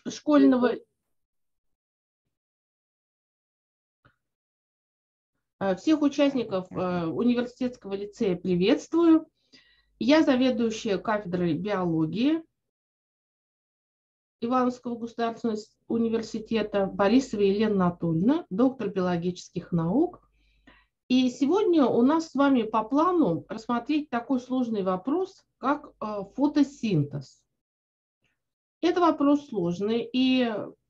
школьного... Всех участников университетского лицея приветствую. Я заведующая кафедрой биологии Ивановского государственного университета Борисова Елена Анатольевна, доктор биологических наук. И сегодня у нас с вами по плану рассмотреть такой сложный вопрос, как фотосинтез. Это вопрос сложный, и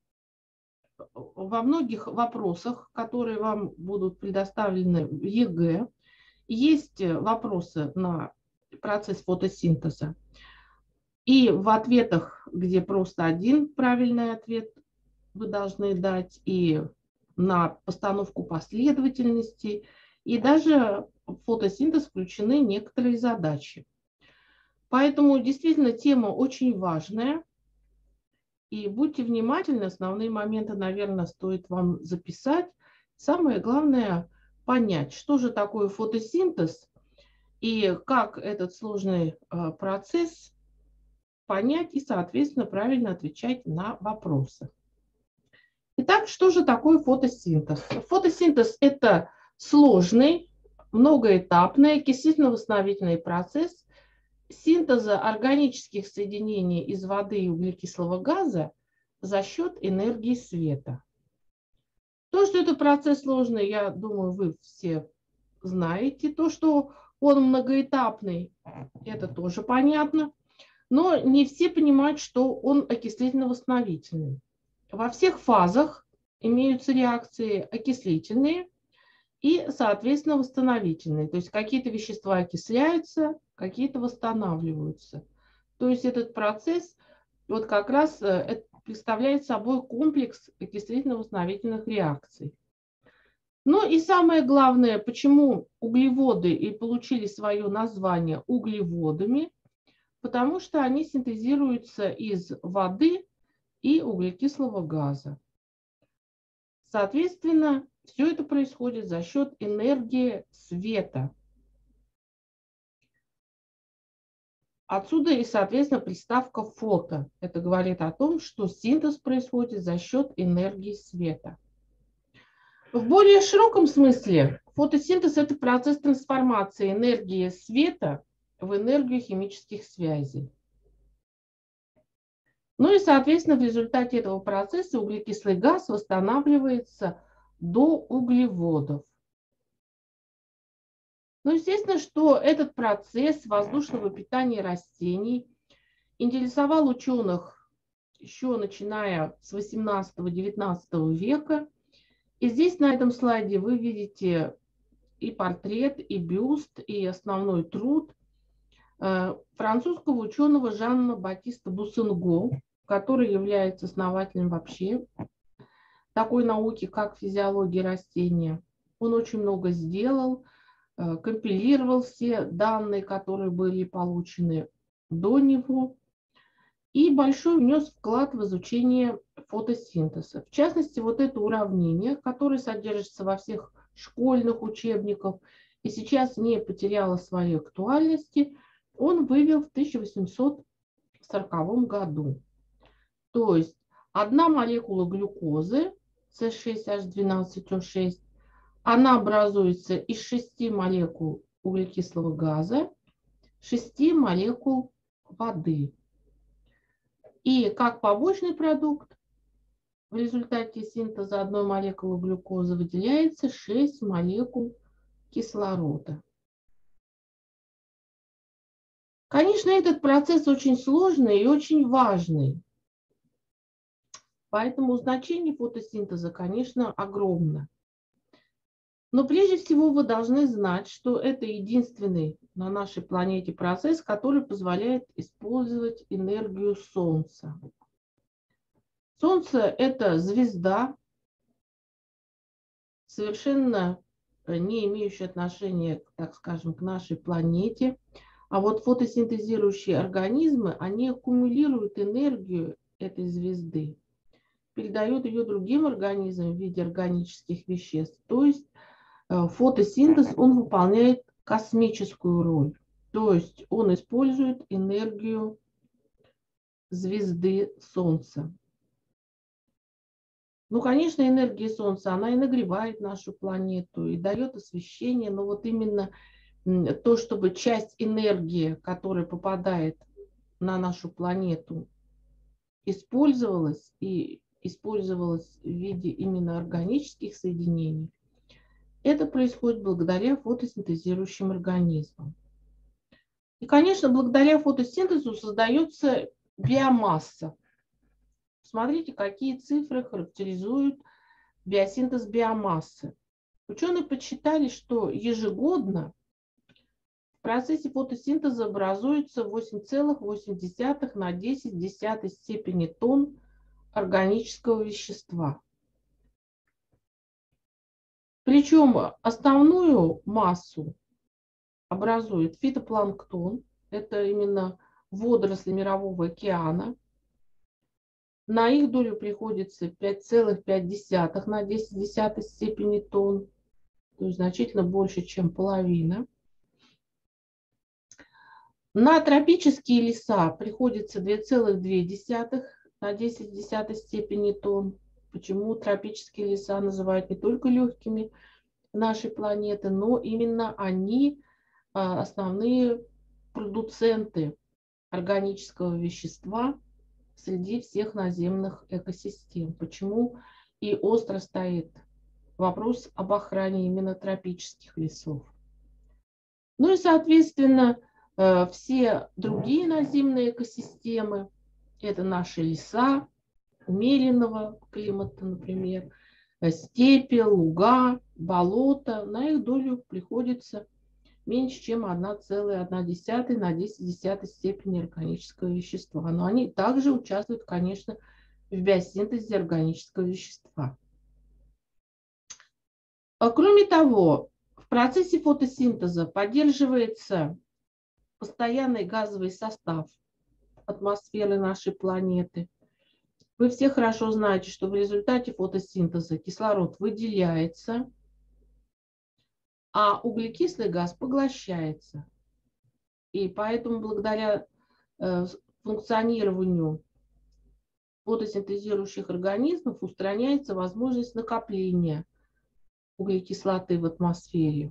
во многих вопросах, которые вам будут предоставлены в ЕГЭ, есть вопросы на процесс фотосинтеза. И в ответах, где просто один правильный ответ вы должны дать, и на постановку последовательности, и даже в фотосинтез включены некоторые задачи. Поэтому действительно тема очень важная. И будьте внимательны, основные моменты, наверное, стоит вам записать. Самое главное понять, что же такое фотосинтез и как этот сложный процесс понять и, соответственно, правильно отвечать на вопросы. Итак, что же такое фотосинтез? Фотосинтез – это сложный, многоэтапный окислительно-восстановительный процесс синтеза органических соединений из воды и углекислого газа за счет энергии света. То, что это процесс сложный, я думаю, вы все знаете. То, что он многоэтапный, это тоже понятно. Но не все понимают, что он окислительно-восстановительный. Во всех фазах имеются реакции окислительные и, соответственно, восстановительные. То есть какие-то вещества окисляются, какие-то восстанавливаются. То есть этот процесс вот как раз представляет собой комплекс окислительно-восстановительных реакций. Ну и самое главное, почему углеводы и получили свое название углеводами, потому что они синтезируются из воды и углекислого газа. Соответственно, все это происходит за счет энергии света. Отсюда и, соответственно, приставка фото. Это говорит о том, что синтез происходит за счет энергии света. В более широком смысле фотосинтез – это процесс трансформации энергии света в энергию химических связей. Ну и, соответственно, в результате этого процесса углекислый газ восстанавливается до углеводов. Ну, естественно, что этот процесс воздушного питания растений интересовал ученых еще начиная с 18-19 века. И здесь на этом слайде вы видите и портрет, и бюст, и основной труд французского ученого Жана Батиста Буссенго, который является основателем вообще такой науки, как физиология растения. Он очень много сделал, компилировал все данные, которые были получены до него, и большой внес вклад в изучение фотосинтеза. В частности, вот это уравнение, которое содержится во всех школьных учебниках и сейчас не потеряло своей актуальности, он вывел в 1840 году. То есть одна молекула глюкозы С6H12O6, она образуется из 6 молекул углекислого газа, 6 молекул воды. И как побочный продукт в результате синтеза одной молекулы глюкозы выделяется 6 молекул кислорода. Конечно, этот процесс очень сложный и очень важный. Поэтому значение фотосинтеза, конечно, огромно. Но прежде всего вы должны знать, что это единственный на нашей планете процесс, который позволяет использовать энергию Солнца. Солнце – это звезда, совершенно не имеющая отношения, так скажем, к нашей планете. А вот фотосинтезирующие организмы, они аккумулируют энергию этой звезды, передают ее другим организмам в виде органических веществ. То есть фотосинтез, он выполняет космическую роль. То есть он использует энергию звезды Солнца. Ну, конечно, энергия Солнца, она и нагревает нашу планету, и дает освещение, но вот именно то, чтобы часть энергии, которая попадает на нашу планету, использовалась и использовалась в виде именно органических соединений, это происходит благодаря фотосинтезирующим организмам. И, конечно, благодаря фотосинтезу создается биомасса. Смотрите, какие цифры характеризуют биосинтез биомассы. Ученые подсчитали, что ежегодно в процессе фотосинтеза образуется 8,8 на 10 степени тонн органического вещества. Причем основную массу образует фитопланктон, это именно водоросли Мирового океана. На их долю приходится 5,5 на 10 степени тонн, то есть значительно больше, чем половина. На тропические леса приходится 2,2 на 10 степени тонн. Почему тропические леса называют не только легкими нашей планеты, но именно они основные продуценты органического вещества среди всех наземных экосистем. Почему и остро стоит вопрос об охране именно тропических лесов. Ну и, соответственно, все другие наземные экосистемы, это наши леса умеренного климата, например, степи, луга, болота, на их долю приходится меньше, чем 1,1 на 10 степени органического вещества. Но они также участвуют, конечно, в биосинтезе органического вещества. Кроме того, в процессе фотосинтеза поддерживается постоянный газовый состав атмосферы нашей планеты. Вы все хорошо знаете, что в результате фотосинтеза кислород выделяется, а углекислый газ поглощается. И поэтому благодаря функционированию фотосинтезирующих организмов устраняется возможность накопления углекислоты в атмосфере.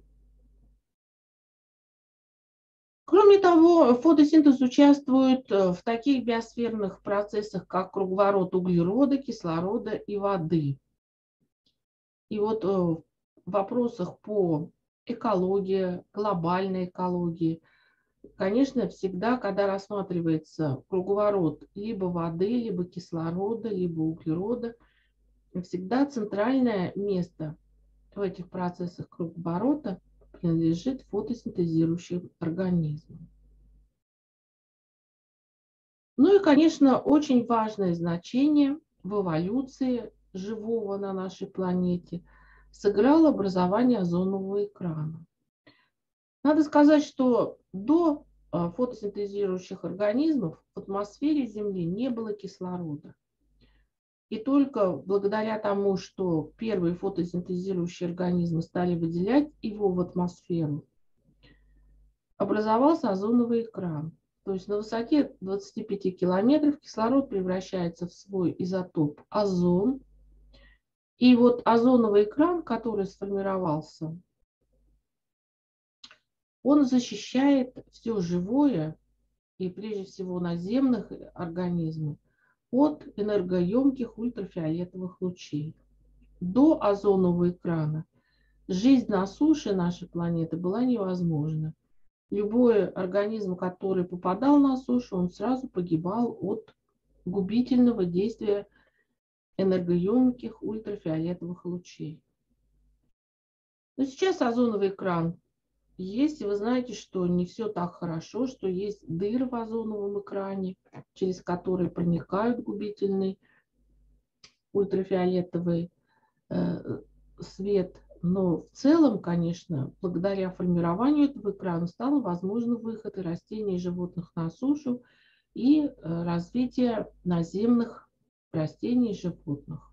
Кроме того, фотосинтез участвует в таких биосферных процессах, как круговорот углерода, кислорода и воды. И вот в вопросах по экологии, глобальной экологии, конечно, всегда, когда рассматривается круговорот либо воды, либо кислорода, либо углерода, всегда центральное место в этих процессах круговорота принадлежит фотосинтезирующим организмам. Ну и, конечно, очень важное значение в эволюции живого на нашей планете сыграло образование озонового экрана. Надо сказать, что до фотосинтезирующих организмов в атмосфере Земли не было кислорода. И только благодаря тому, что первые фотосинтезирующие организмы стали выделять его в атмосферу, образовался озоновый экран. То есть на высоте 25 километров кислород превращается в свой изотоп озон. И вот озоновый экран, который сформировался, он защищает все живое, и прежде всего наземных организмов, от энергоемких ультрафиолетовых лучей. До озонового экрана жизнь на суше нашей планеты была невозможна. Любой организм, который попадал на сушу, он сразу погибал от губительного действия энергоемких ультрафиолетовых лучей. Но сейчас озоновый экран есть, и вы знаете, что не все так хорошо, что есть дыры в озоновом экране, через которые проникают губительный ультрафиолетовый свет. Но в целом, конечно, благодаря формированию этого экрана стал возможен выход и растений, и животных на сушу, и развитие наземных растений и животных.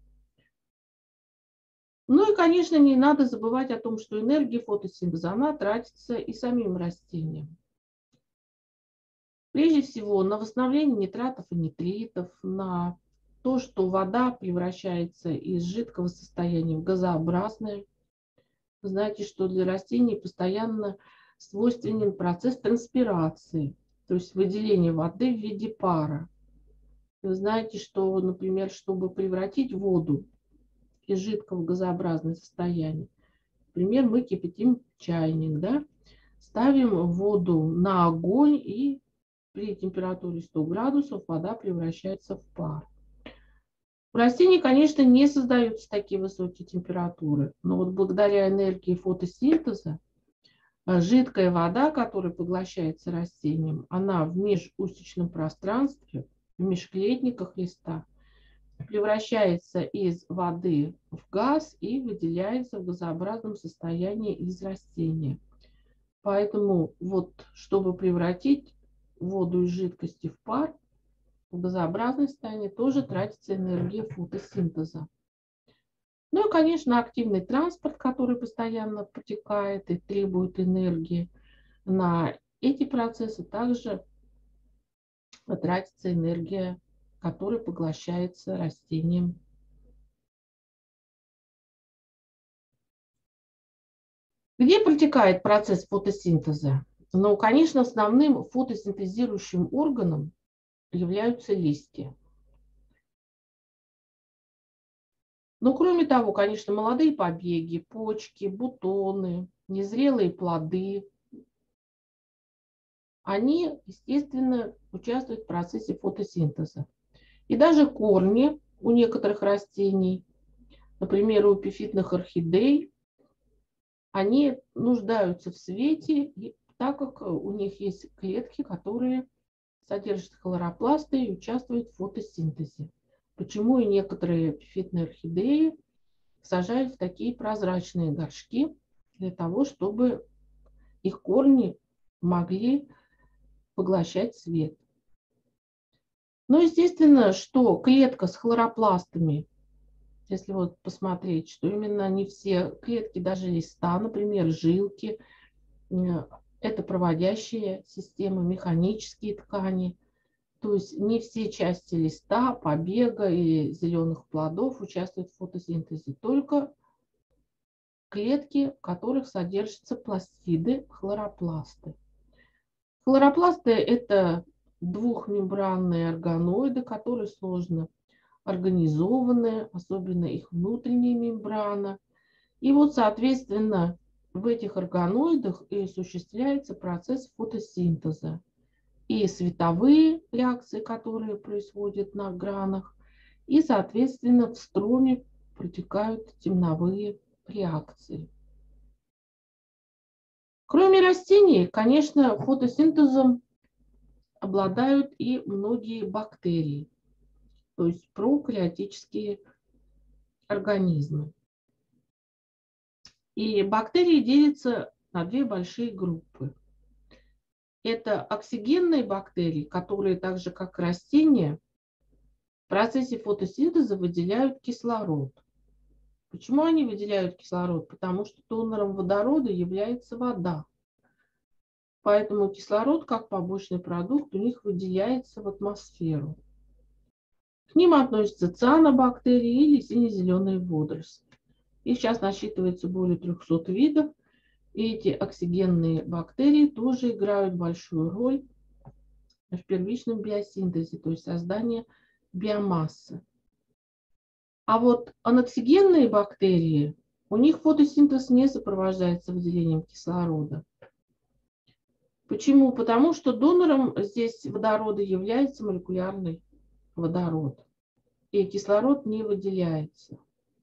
Ну и, конечно, не надо забывать о том, что энергия фотосинтеза, она тратится и самим растениям. Прежде всего на восстановление нитратов и нитритов, на то, что вода превращается из жидкого состояния в газообразное. Вы знаете, что для растений постоянно свойственен процесс транспирации, то есть выделение воды в виде пара. Вы знаете, что, например, чтобы превратить воду из жидкого в газообразное состояние, например, мы кипятим чайник, да, ставим воду на огонь, и при температуре 100 градусов вода превращается в пар. У растений, конечно, не создаются такие высокие температуры, но вот благодаря энергии фотосинтеза жидкая вода, которая поглощается растением, она в межусечном пространстве, в межклетниках листа, превращается из воды в газ и выделяется в газообразном состоянии из растения. Поэтому вот, чтобы превратить воду из жидкости в пар, в газообразное состояние, тоже тратится энергия фотосинтеза. Ну и, конечно, активный транспорт, который постоянно протекает и требует энергии. На эти процессы также тратится энергия, которая поглощается растением. Где протекает процесс фотосинтеза? Ну, конечно, основным фотосинтезирующим органом являются листья. Но кроме того, конечно, молодые побеги, почки, бутоны, незрелые плоды, они, естественно, участвуют в процессе фотосинтеза. И даже корни у некоторых растений, например, у эпифитных орхидей, они нуждаются в свете, так как у них есть клетки, которые содержат хлоропласты и участвуют в фотосинтезе. Почему и некоторые эпифитные орхидеи сажают в такие прозрачные горшки, для того, чтобы их корни могли поглощать свет. Но естественно, что клетка с хлоропластами, если вот посмотреть, что именно не все клетки, даже листа, например, жилки, это проводящие системы, механические ткани. То есть не все части листа, побега или зеленых плодов участвуют в фотосинтезе, только клетки, в которых содержатся пластиды, хлоропласты. Хлоропласты – это двухмембранные органоиды, которые сложно организованы, особенно их внутренняя мембрана. И вот, соответственно, в этих органоидах и осуществляется процесс фотосинтеза. И световые реакции, которые происходят на гранах, и, соответственно, в строме протекают темновые реакции. Кроме растений, конечно, фотосинтезом обладают и многие бактерии, то есть прокариотические организмы. И бактерии делятся на две большие группы. Это оксигенные бактерии, которые так же, как растения, в процессе фотосинтеза выделяют кислород. Почему они выделяют кислород? Потому что донором водорода является вода. Поэтому кислород, как побочный продукт, у них выделяется в атмосферу. К ним относятся цианобактерии или сине-зеленые водоросли. Их сейчас насчитывается более 300 видов. И эти оксигенные бактерии тоже играют большую роль в первичном биосинтезе, то есть создании биомассы. А вот аноксигенные бактерии, у них фотосинтез не сопровождается выделением кислорода. Почему? Потому что донором здесь водорода является молекулярный водород, и кислород не выделяется.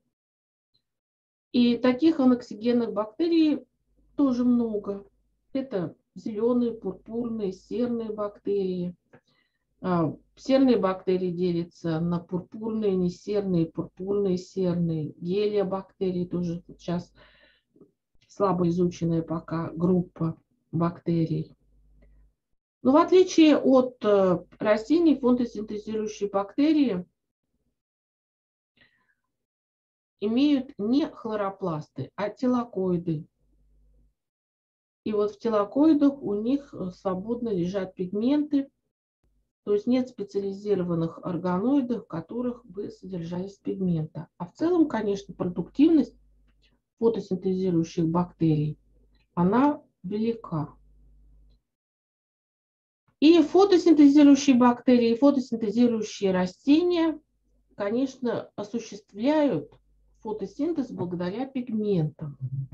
И таких аноксигенных бактерий тоже много. Это зеленые, пурпурные, серные бактерии. Серные бактерии делятся на пурпурные, несерные, пурпурные, серные. Гелиобактерии тоже сейчас слабо изученная пока группа бактерий. Но в отличие от растений, фотосинтезирующие бактерии имеют не хлоропласты, а тилакоиды. И вот в тилакоидах у них свободно лежат пигменты, То есть нет специализированных органоидов, в которых бы содержались пигменты. А в целом, конечно, продуктивность фотосинтезирующих бактерий, она велика. И фотосинтезирующие бактерии, и фотосинтезирующие растения, конечно, осуществляют фотосинтез благодаря пигментам.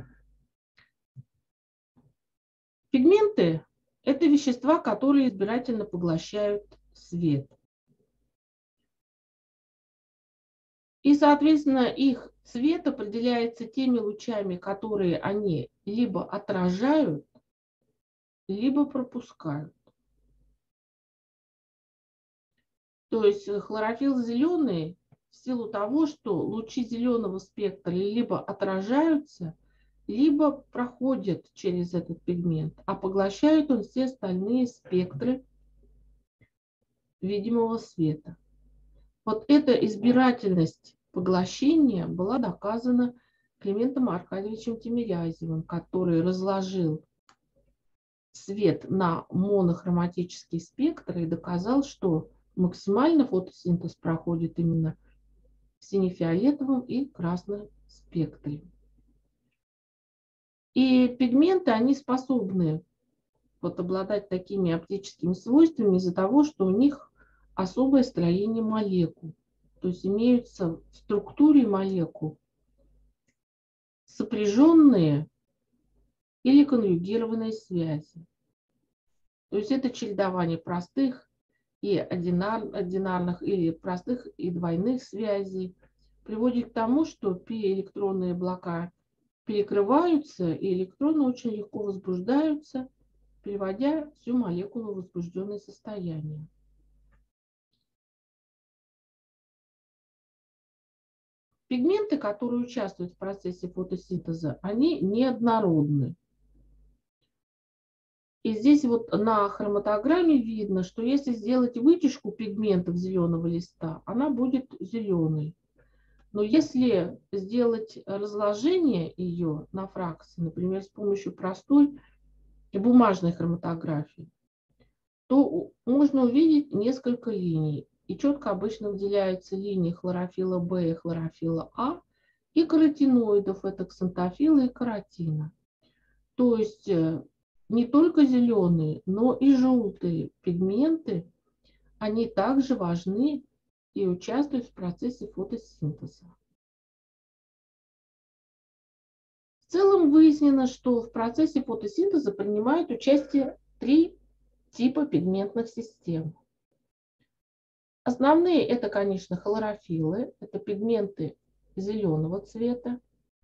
Пигменты – это вещества, которые избирательно поглощают свет. И, соответственно, их цвет определяется теми лучами, которые они либо отражают, либо пропускают. То есть хлорофилл зеленый в силу того, что лучи зеленого спектра либо отражаются, либо проходят через этот пигмент, а поглощает он все остальные спектры видимого света. Вот эта избирательность поглощения была доказана Климентом Аркадьевичем Тимирязевым, который разложил свет на монохроматический спектр и доказал, что максимально фотосинтез проходит именно в сине-фиолетовом и красном спектре. И пигменты, они способны вот обладать такими оптическими свойствами из-за того, что у них особое строение молекул. То есть имеются в структуре молекул сопряженные или конъюгированные связи. То есть это чередование простых и одинарных или простых и двойных связей приводит к тому, что пи-электронные блока перекрываются, и электроны очень легко возбуждаются, приводя всю молекулу в возбужденное состояние. Пигменты, которые участвуют в процессе фотосинтеза, они неоднородны. И здесь вот на хроматограмме видно, что если сделать вытяжку пигментов зеленого листа, она будет зеленой. Но если сделать разложение ее на фракции, например, с помощью простой бумажной хроматографии, то можно увидеть несколько линий. И четко обычно выделяются линии хлорофилла Б и хлорофилла А, и каротиноидов, это ксантофилла и каротина. То есть не только зеленые, но и желтые пигменты, они также важны и участвуют в процессе фотосинтеза. В целом выяснено, что в процессе фотосинтеза принимают участие 3 типа пигментных систем. Основные это, конечно, хлорофиллы, это пигменты зеленого цвета.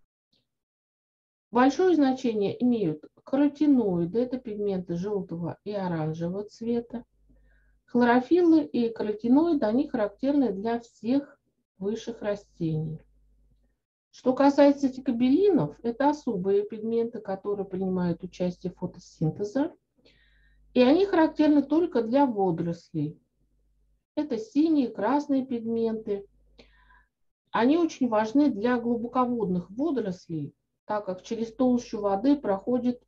Большое значение имеют каротиноиды, это пигменты желтого и оранжевого цвета. Хлорофиллы и каротиноиды, они характерны для всех высших растений. Что касается фикобелинов, это особые пигменты, которые принимают участие в фотосинтезе, и они характерны только для водорослей. Это синие, красные пигменты. Они очень важны для глубоководных водорослей, так как через толщу воды проходят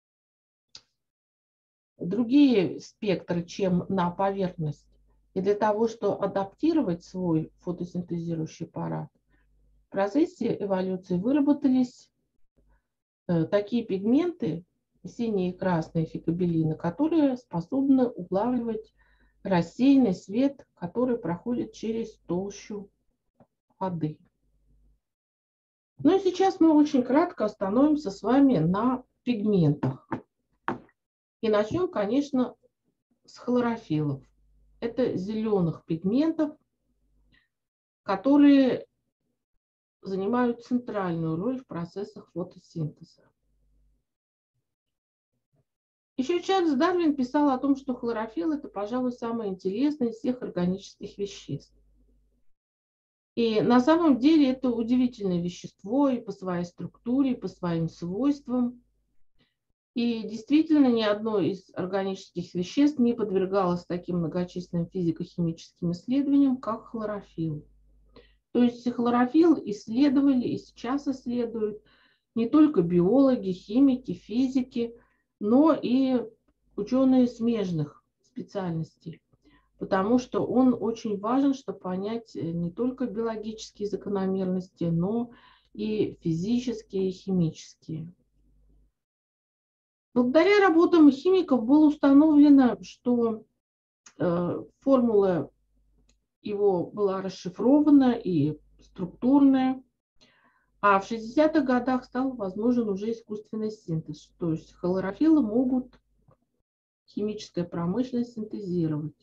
другие спектры, чем на поверхность. И для того, чтобы адаптировать свой фотосинтезирующий аппарат, в процессе эволюции выработались такие пигменты, синие и красные фикобелины, которые способны улавливать рассеянный свет, который проходит через толщу воды. Ну и сейчас мы очень кратко остановимся с вами на пигментах. И начнем, конечно, с хлорофиллов. Это зеленых пигментов, которые занимают центральную роль в процессах фотосинтеза. Еще Чарльз Дарвин писал о том, что хлорофилл – это, пожалуй, самое интересное из всех органических веществ. И на самом деле это удивительное вещество и по своей структуре, и по своим свойствам. И действительно ни одно из органических веществ не подвергалось таким многочисленным физико-химическим исследованиям, как хлорофилл. То есть хлорофилл исследовали и сейчас исследуют не только биологи, химики, физики, но и ученые смежных специальностей. потому что он очень важен, чтобы понять не только биологические закономерности, но и физические, и химические. Благодаря работам химиков было установлено, что формула его была расшифрована и структурная, а в 60-х годах стал возможен уже искусственный синтез, то есть хлорофиллы могут химическая промышленность синтезировать.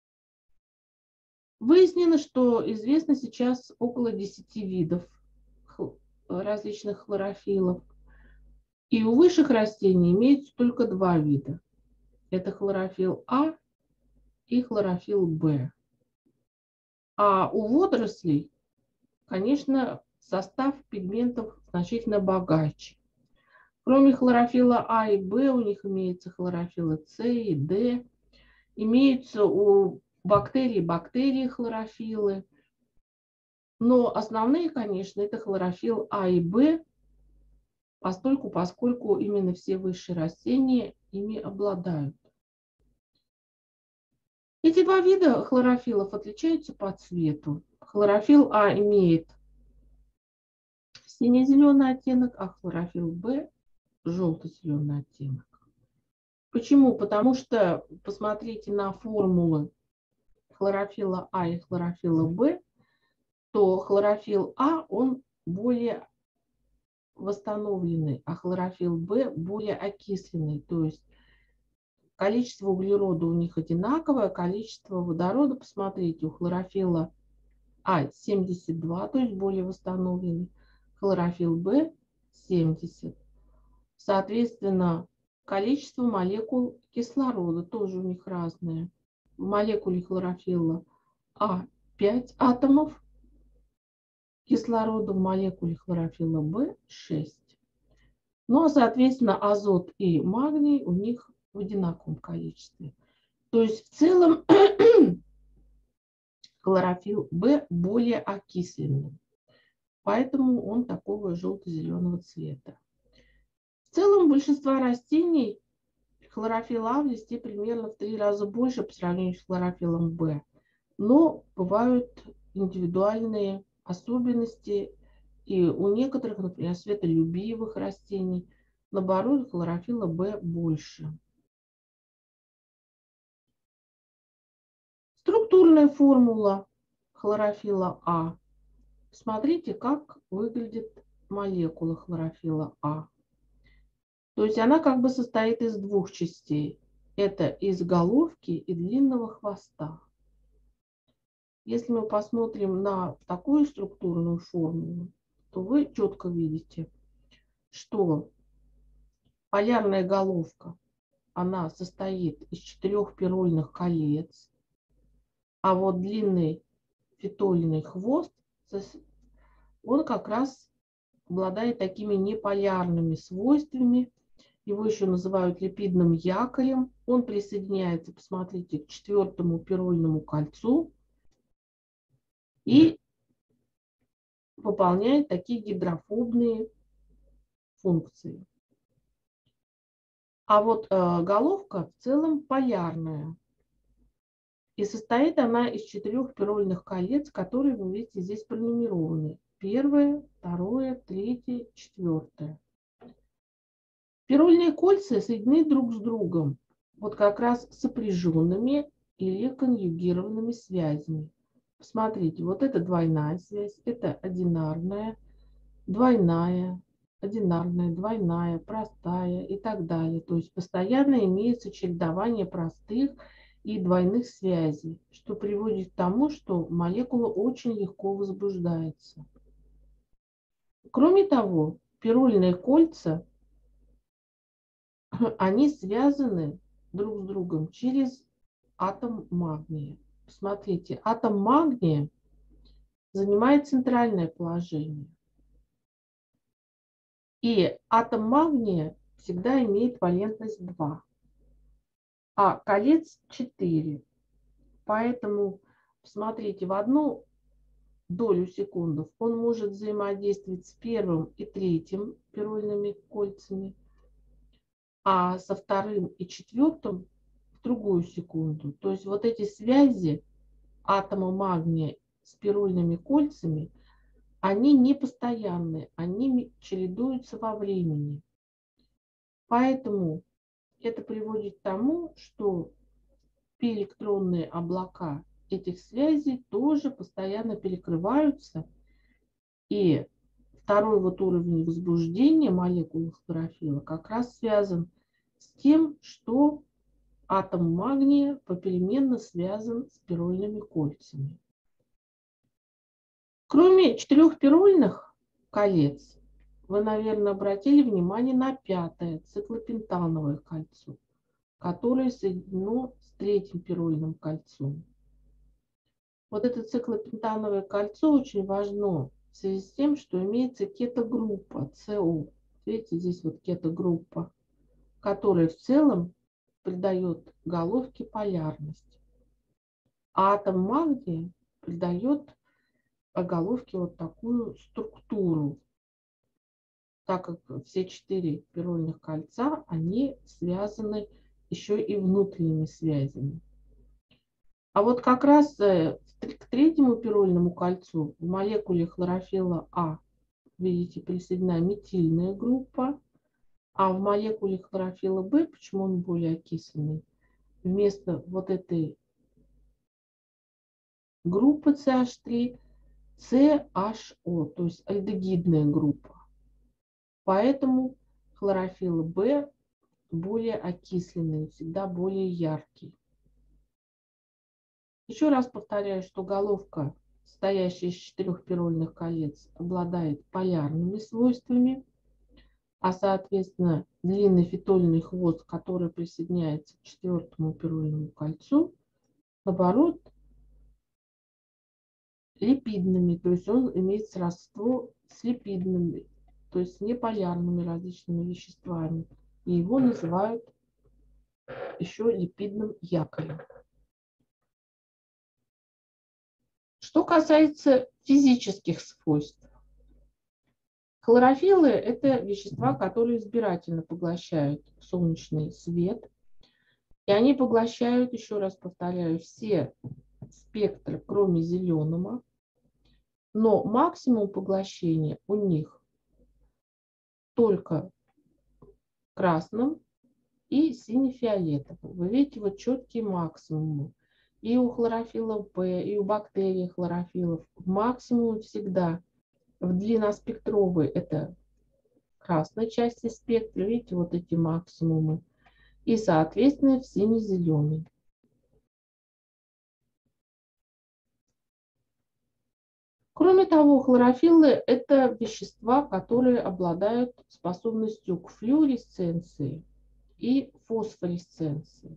Выяснено, что известно сейчас около 10 видов различных хлорофиллов. И у высших растений имеется только 2 вида. Это хлорофилл А и хлорофилл Б. А у водорослей, конечно, состав пигментов значительно богаче. Кроме хлорофилла А и Б, у них имеются хлорофиллы С и Д. Имеются у бактерий хлорофиллы. Но основные, конечно, это хлорофилл А и Б, поскольку именно все высшие растения ими обладают. Эти 2 вида хлорофиллов отличаются по цвету. Хлорофилл А имеет сине-зеленый оттенок, а хлорофилл Б желто-зеленый оттенок. Почему? Потому что посмотрите на формулы хлорофилла А и хлорофилла Б, то хлорофилл А, он более восстановленный, а хлорофилл Б более окисленный. То есть количество углерода у них одинаковое, количество водорода, посмотрите, у хлорофилла А 72, то есть более восстановленный, хлорофилл Б 70. Соответственно, количество молекул кислорода тоже у них разное. В молекуле хлорофилла А 5 атомов кислорода, в молекуле хлорофилла Б 6. Ну, а, соответственно, азот и магний у них в одинаковом количестве. То есть в целом хлорофилл Б более окисленный, поэтому он такого желто-зеленого цвета. В целом большинство растений хлорофилл А в листе примерно в 3 раза больше по сравнению с хлорофиллом Б. Но бывают индивидуальные особенности, и у некоторых, например, светолюбивых растений, наоборот, хлорофилла Б больше. Структурная формула хлорофилла А. Смотрите, как выглядит молекула хлорофилла А. То есть она как бы состоит из 2 частей. Это из головки и длинного хвоста. Если мы посмотрим на такую структурную формулу, то вы четко видите, что полярная головка, она состоит из 4 пирольных колец, а вот длинный фитольный хвост, он как раз обладает такими неполярными свойствами. Его еще называют липидным якорем. Он присоединяется, посмотрите, к 4-му пирольному кольцу и выполняет такие гидрофобные функции. А вот головка в целом полярная. И состоит она из 4 пирольных колец, которые, вы видите, здесь пронумерованы. 1, 2, 3, 4. Пирольные кольца соединены друг с другом вот как раз сопряженными или конъюгированными связями. Посмотрите, вот это двойная связь, это одинарная, двойная, одинарная, двойная, простая и так далее. То есть постоянно имеется чередование простых и двойных связей, что приводит к тому, что молекула очень легко возбуждается. Кроме того, пирольные кольца, они связаны друг с другом через атом магния. Смотрите, атом магния занимает центральное положение. И атом магния всегда имеет валентность 2, а колец 4. Поэтому, смотрите, в 1 долю секундов он может взаимодействовать с 1-м и 3-м пирольными кольцами, а со 2-м и 4-м в другую секунду. То есть вот эти связи атома магния с спиральными кольцами, они не постоянные, они чередуются во времени. Поэтому это приводит к тому, что электронные облака этих связей тоже постоянно перекрываются. И второй вот уровень возбуждения молекулы хлорофилла как раз связан с тем, что атом магния попеременно связан с пирольными кольцами. Кроме 4 пирольных колец, вы, наверное, обратили внимание на 5-е циклопентановое кольцо, которое соединено с 3-м пирольным кольцом. Вот это циклопентановое кольцо очень важно в связи с тем, что имеется кетогруппа СО. Видите, здесь вот кетогруппа, которая в целом придает головке полярность. А атом магния придает головке вот такую структуру, так как все 4 пирольных кольца, они связаны еще и внутренними связями. А вот как раз к 3-му пирольному кольцу в молекуле хлорофилла А, видите, присоединена метильная группа, а в молекуле хлорофилла Б, почему он более окисленный, вместо вот этой группы CH3 CHO, то есть альдегидная группа. Поэтому хлорофилл Б более окисленный, всегда более яркий. Еще раз повторяю, что головка, состоящая из 4 пирольных колец, обладает полярными свойствами, а соответственно длинный фитольный хвост, который присоединяется к 4-му пирольному кольцу, наоборот, липидными, то есть он имеет сродство с липидными, то есть с неполярными различными веществами. И его называют еще липидным якорем. Что касается физических свойств. Хлорофиллы – это вещества, которые избирательно поглощают солнечный свет. И они поглощают, еще раз повторяю, все спектры, кроме зеленого. Но максимум поглощения у них только в красном и сине-фиолетовом. Вы видите вот четкие максимумы. И у хлорофилла Б, и у бактерий хлорофиллов максимум всегда в длинноспектровой, это красной части спектра, видите, вот эти максимумы. И, соответственно, в сине-зеленый. Кроме того, хлорофиллы – это вещества, которые обладают способностью к флуоресценции и фосфоресценции.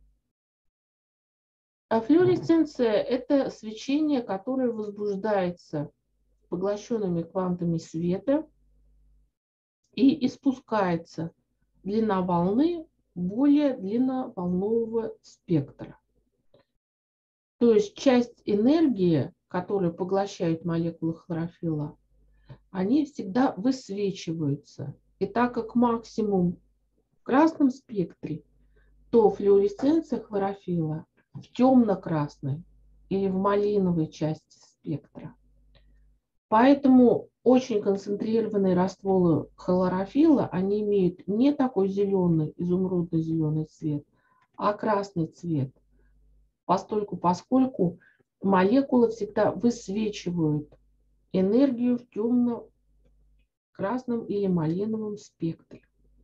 А флуоресценция – это свечение, которое возбуждается поглощенными квантами света и испускается длина волны более длинноволнового спектра. То есть часть энергии, которую поглощают молекулы хлорофилла, они всегда высвечиваются. И так как максимум в красном спектре, то флуоресценция хлорофилла в темно-красной или в малиновой части спектра. Поэтому очень концентрированные растворы хлорофилла, они имеют не такой зеленый, изумрудно-зеленый цвет, а красный цвет. Поскольку молекулы всегда высвечивают энергию в темно-красном или малиновом спектре.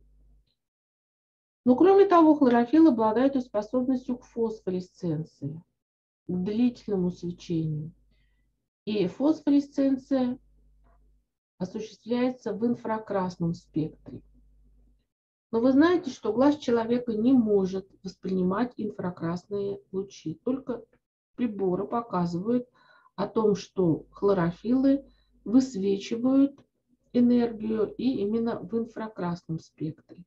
Но кроме того, хлорофилл обладает способностью к фосфоресценции, к длительному свечению. И фосфоресценция осуществляется в инфракрасном спектре. Но вы знаете, что глаз человека не может воспринимать инфракрасные лучи. Только приборы показывают о том, что хлорофиллы высвечивают энергию и именно в инфракрасном спектре.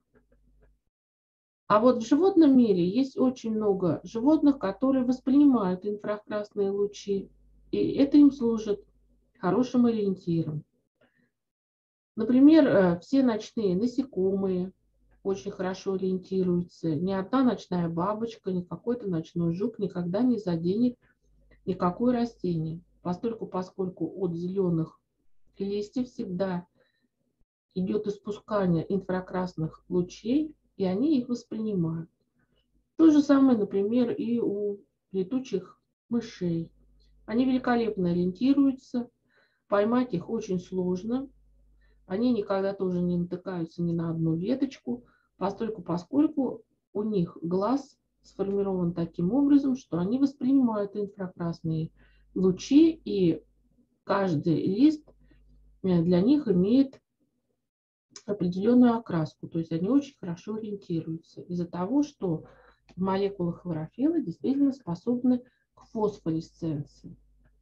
А вот в животном мире есть очень много животных, которые воспринимают инфракрасные лучи, и это им служит хорошим ориентиром. Например, все ночные насекомые, очень хорошо ориентируется. Ни одна ночная бабочка, ни какой-то ночной жук никогда не заденет никакое растение, поскольку от зеленых листьев всегда идет испускание инфракрасных лучей, и они их воспринимают. То же самое, например, и у летучих мышей. Они великолепно ориентируются, поймать их очень сложно. Они никогда тоже не натыкаются ни на одну веточку, поскольку у них глаз сформирован таким образом, что они воспринимают инфракрасные лучи, и каждый лист для них имеет определенную окраску, то есть они очень хорошо ориентируются из-за того, что молекулы хлорофилла действительно способны к фосфоресценции.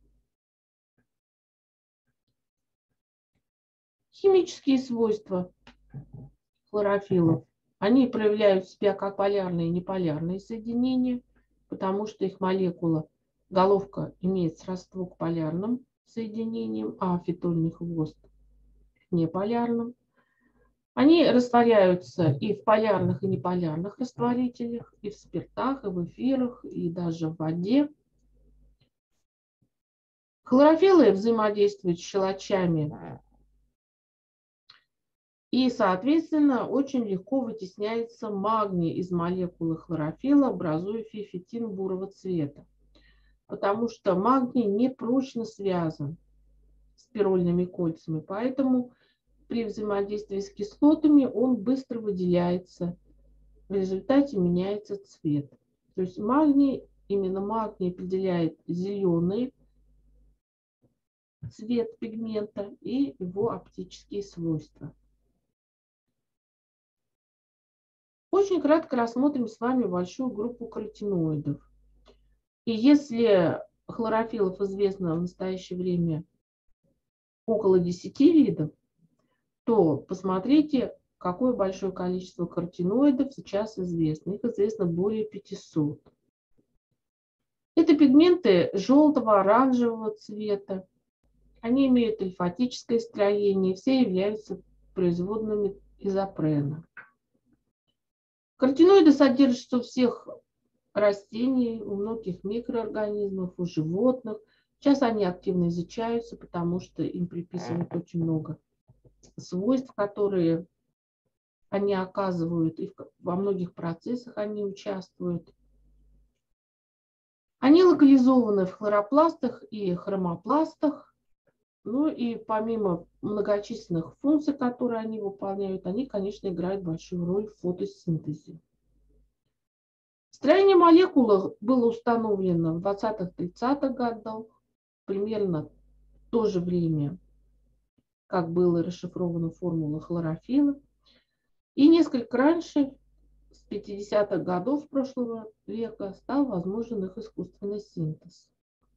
Химические свойства хлорофиллов. Они проявляют себя как полярные и неполярные соединения, потому что их молекула, головка, имеет сродство к полярным соединениям, а фитольный хвост к неполярным. Они растворяются и в полярных, и неполярных растворителях, и в спиртах, и в эфирах, и даже в воде. Хлорофиллы взаимодействуют с щелочами, и, соответственно, очень легко вытесняется магний из молекулы хлорофилла, образуя фифетин бурого цвета, потому что магний непрочно связан с пирольными кольцами, поэтому при взаимодействии с кислотами он быстро выделяется, в результате меняется цвет. То есть магний, именно магний определяет зеленый цвет пигмента и его оптические свойства. Очень кратко рассмотрим с вами большую группу каротиноидов. И если хлорофиллов известно в настоящее время около 10 видов, то посмотрите, какое большое количество каротиноидов сейчас известно. Их известно более 500. Это пигменты желтого, оранжевого цвета. Они имеют альфатическое строение, все являются производными изопрена. Каротиноиды содержатся у всех растений, у многих микроорганизмов, у животных. Сейчас они активно изучаются, потому что им приписывают очень много свойств, которые они оказывают, и во многих процессах они участвуют. Они локализованы в хлоропластах и хромопластах. Ну и помимо многочисленных функций, которые они выполняют, они, конечно, играют большую роль в фотосинтезе. Строение молекулы было установлено в 20-30-х годах, примерно в то же время, как была расшифрована формула хлорофилла. И несколько раньше, с 50-х годов прошлого века, стал возможен их искусственный синтез.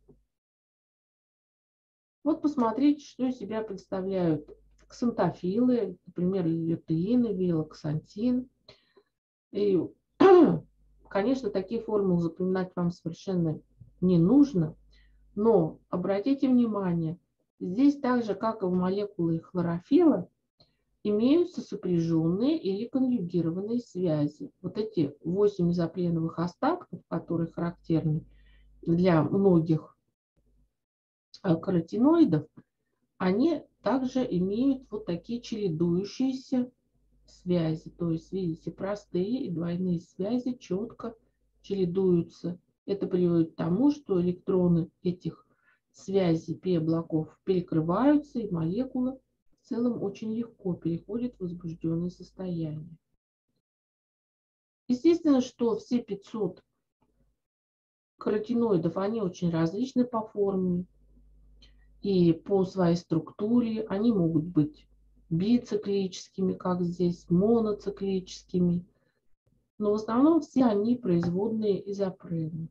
Вот посмотрите, что из себя представляют ксантофиллы, например, лютеин, виолоксантин. И, конечно, такие формулы запоминать вам совершенно не нужно, но обратите внимание, здесь так же, как и в молекуле хлорофилла, имеются сопряженные или конъюгированные связи. Вот эти 8 изопреновых остатков, которые характерны для многих каротиноидов, они также имеют вот такие чередующиеся связи. То есть, видите, простые и двойные связи четко чередуются. Это приводит к тому, что электроны этих связей пи-облаков перекрываются, и молекула в целом очень легко переходит в возбужденное состояние. Естественно, что все 500 каротиноидов, они очень различны по форме и по своей структуре. Они могут быть бициклическими, как здесь, моноциклическими. Но в основном все они производные изопрены.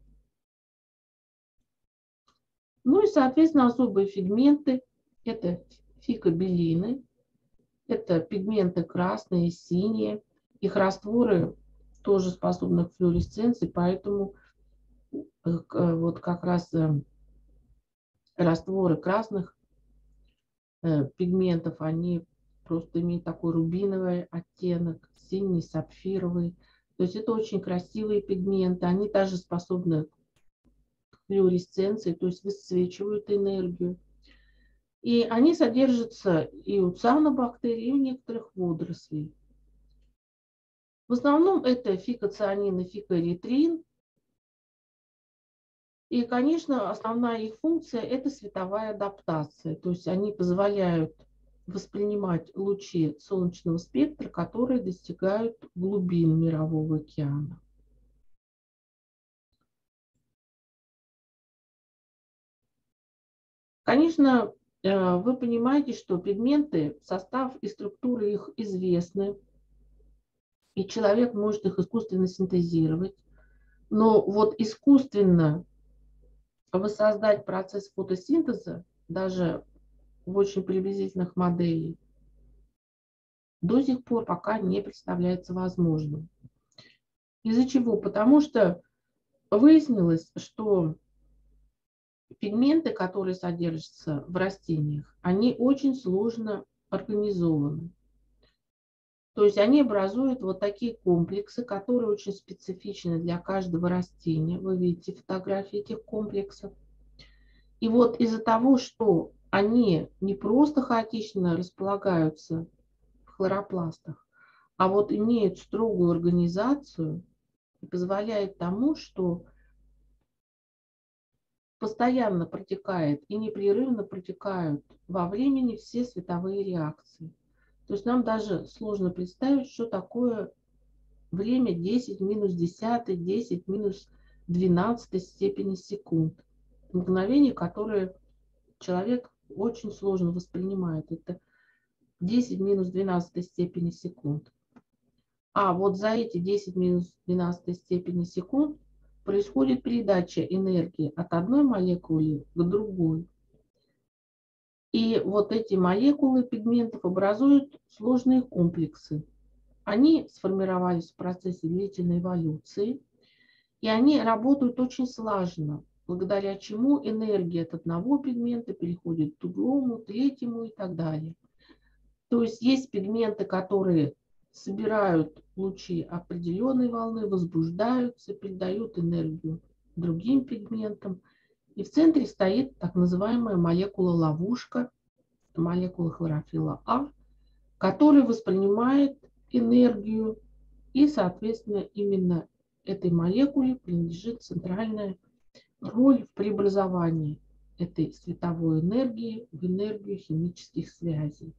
Ну и, соответственно, особые пигменты – это фикобелины, это пигменты красные, синие. Их растворы тоже способны к флуоресценции, поэтому вот как раз растворы красных пигментов, они просто имеет такой рубиновый оттенок, синий, сапфировый. То есть это очень красивые пигменты. Они также способны к флуоресценции, то есть высвечивают энергию. И они содержатся и у цианобактерий, и у некоторых водорослей. В основном это фикоцианин и фикоэритрин. И, конечно, основная их функция – это световая адаптация. То есть они позволяют воспринимать лучи солнечного спектра, которые достигают глубин Мирового океана. Конечно, вы понимаете, что пигменты, состав и структура их известны, и человек может их искусственно синтезировать. Но вот искусственно воссоздать процесс фотосинтеза, даже в очень приблизительных моделях, до сих пор пока не представляется возможным. Из-за чего? Потому что выяснилось, что пигменты, которые содержатся в растениях, они очень сложно организованы. То есть они образуют вот такие комплексы, которые очень специфичны для каждого растения. Вы видите фотографии этих комплексов. И вот из-за того, что они не просто хаотично располагаются в хлоропластах, а вот имеют строгую организацию, и позволяет тому, что постоянно протекает и непрерывно протекают во времени все световые реакции. То есть нам даже сложно представить, что такое время 10 минус 10, 10 минус 12 степени секунд. Мгновение, которое человек очень сложно воспринимает. Это 10 минус 12 степени секунд. А вот за эти 10 минус 12 степени секунд происходит передача энергии от одной молекулы к другой. И вот эти молекулы пигментов образуют сложные комплексы. Они сформировались в процессе длительной эволюции, и они работают очень слаженно, благодаря чему энергия от одного пигмента переходит к другому, третьему и так далее. То есть есть пигменты, которые собирают лучи определенной волны, возбуждаются, передают энергию другим пигментам. И в центре стоит так называемая молекула-ловушка, молекула хлорофилла А, которая воспринимает энергию, и, соответственно, именно этой молекуле принадлежит центральная роль в преобразовании этой световой энергии в энергию химических связей.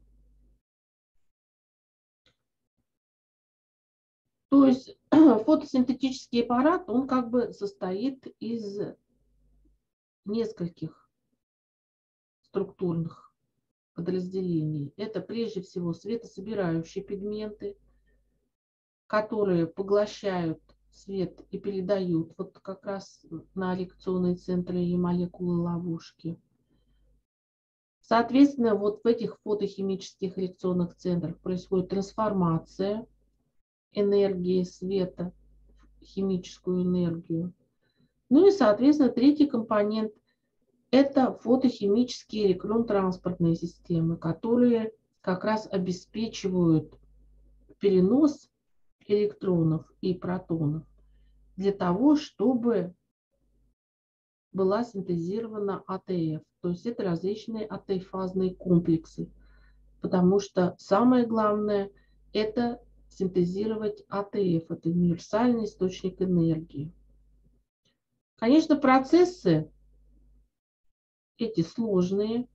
То есть фотосинтетический аппарат, он как бы состоит из нескольких структурных подразделений. Это прежде всего светособирающие пигменты, которые поглощают свет и передают вот как раз на реакционные центры и молекулы ловушки. Соответственно, вот в этих фотохимических реакционных центрах происходит трансформация энергии света в химическую энергию. Ну и, соответственно, третий компонент – это фотохимические электрон-транспортные системы, которые как раз обеспечивают перенос электронов и протонов для того, чтобы была синтезирована АТФ. То есть это различные АТФ-фазные комплексы. Потому что самое главное – это синтезировать АТФ. Это универсальный источник энергии. Конечно, процессы эти сложные.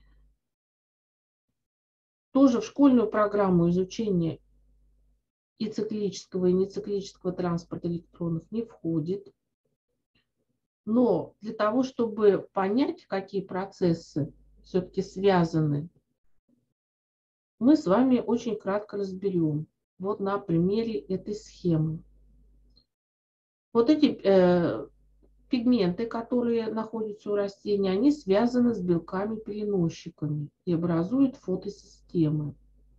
Тоже в школьную программу изучения и циклического, и нециклического транспорта электронов не входит. Но для того, чтобы понять, какие процессы все-таки связаны, мы с вами очень кратко разберем. Вот на примере этой схемы. Вот эти пигменты, которые находятся у растений, они связаны с белками-переносчиками и образуют фотосистемы.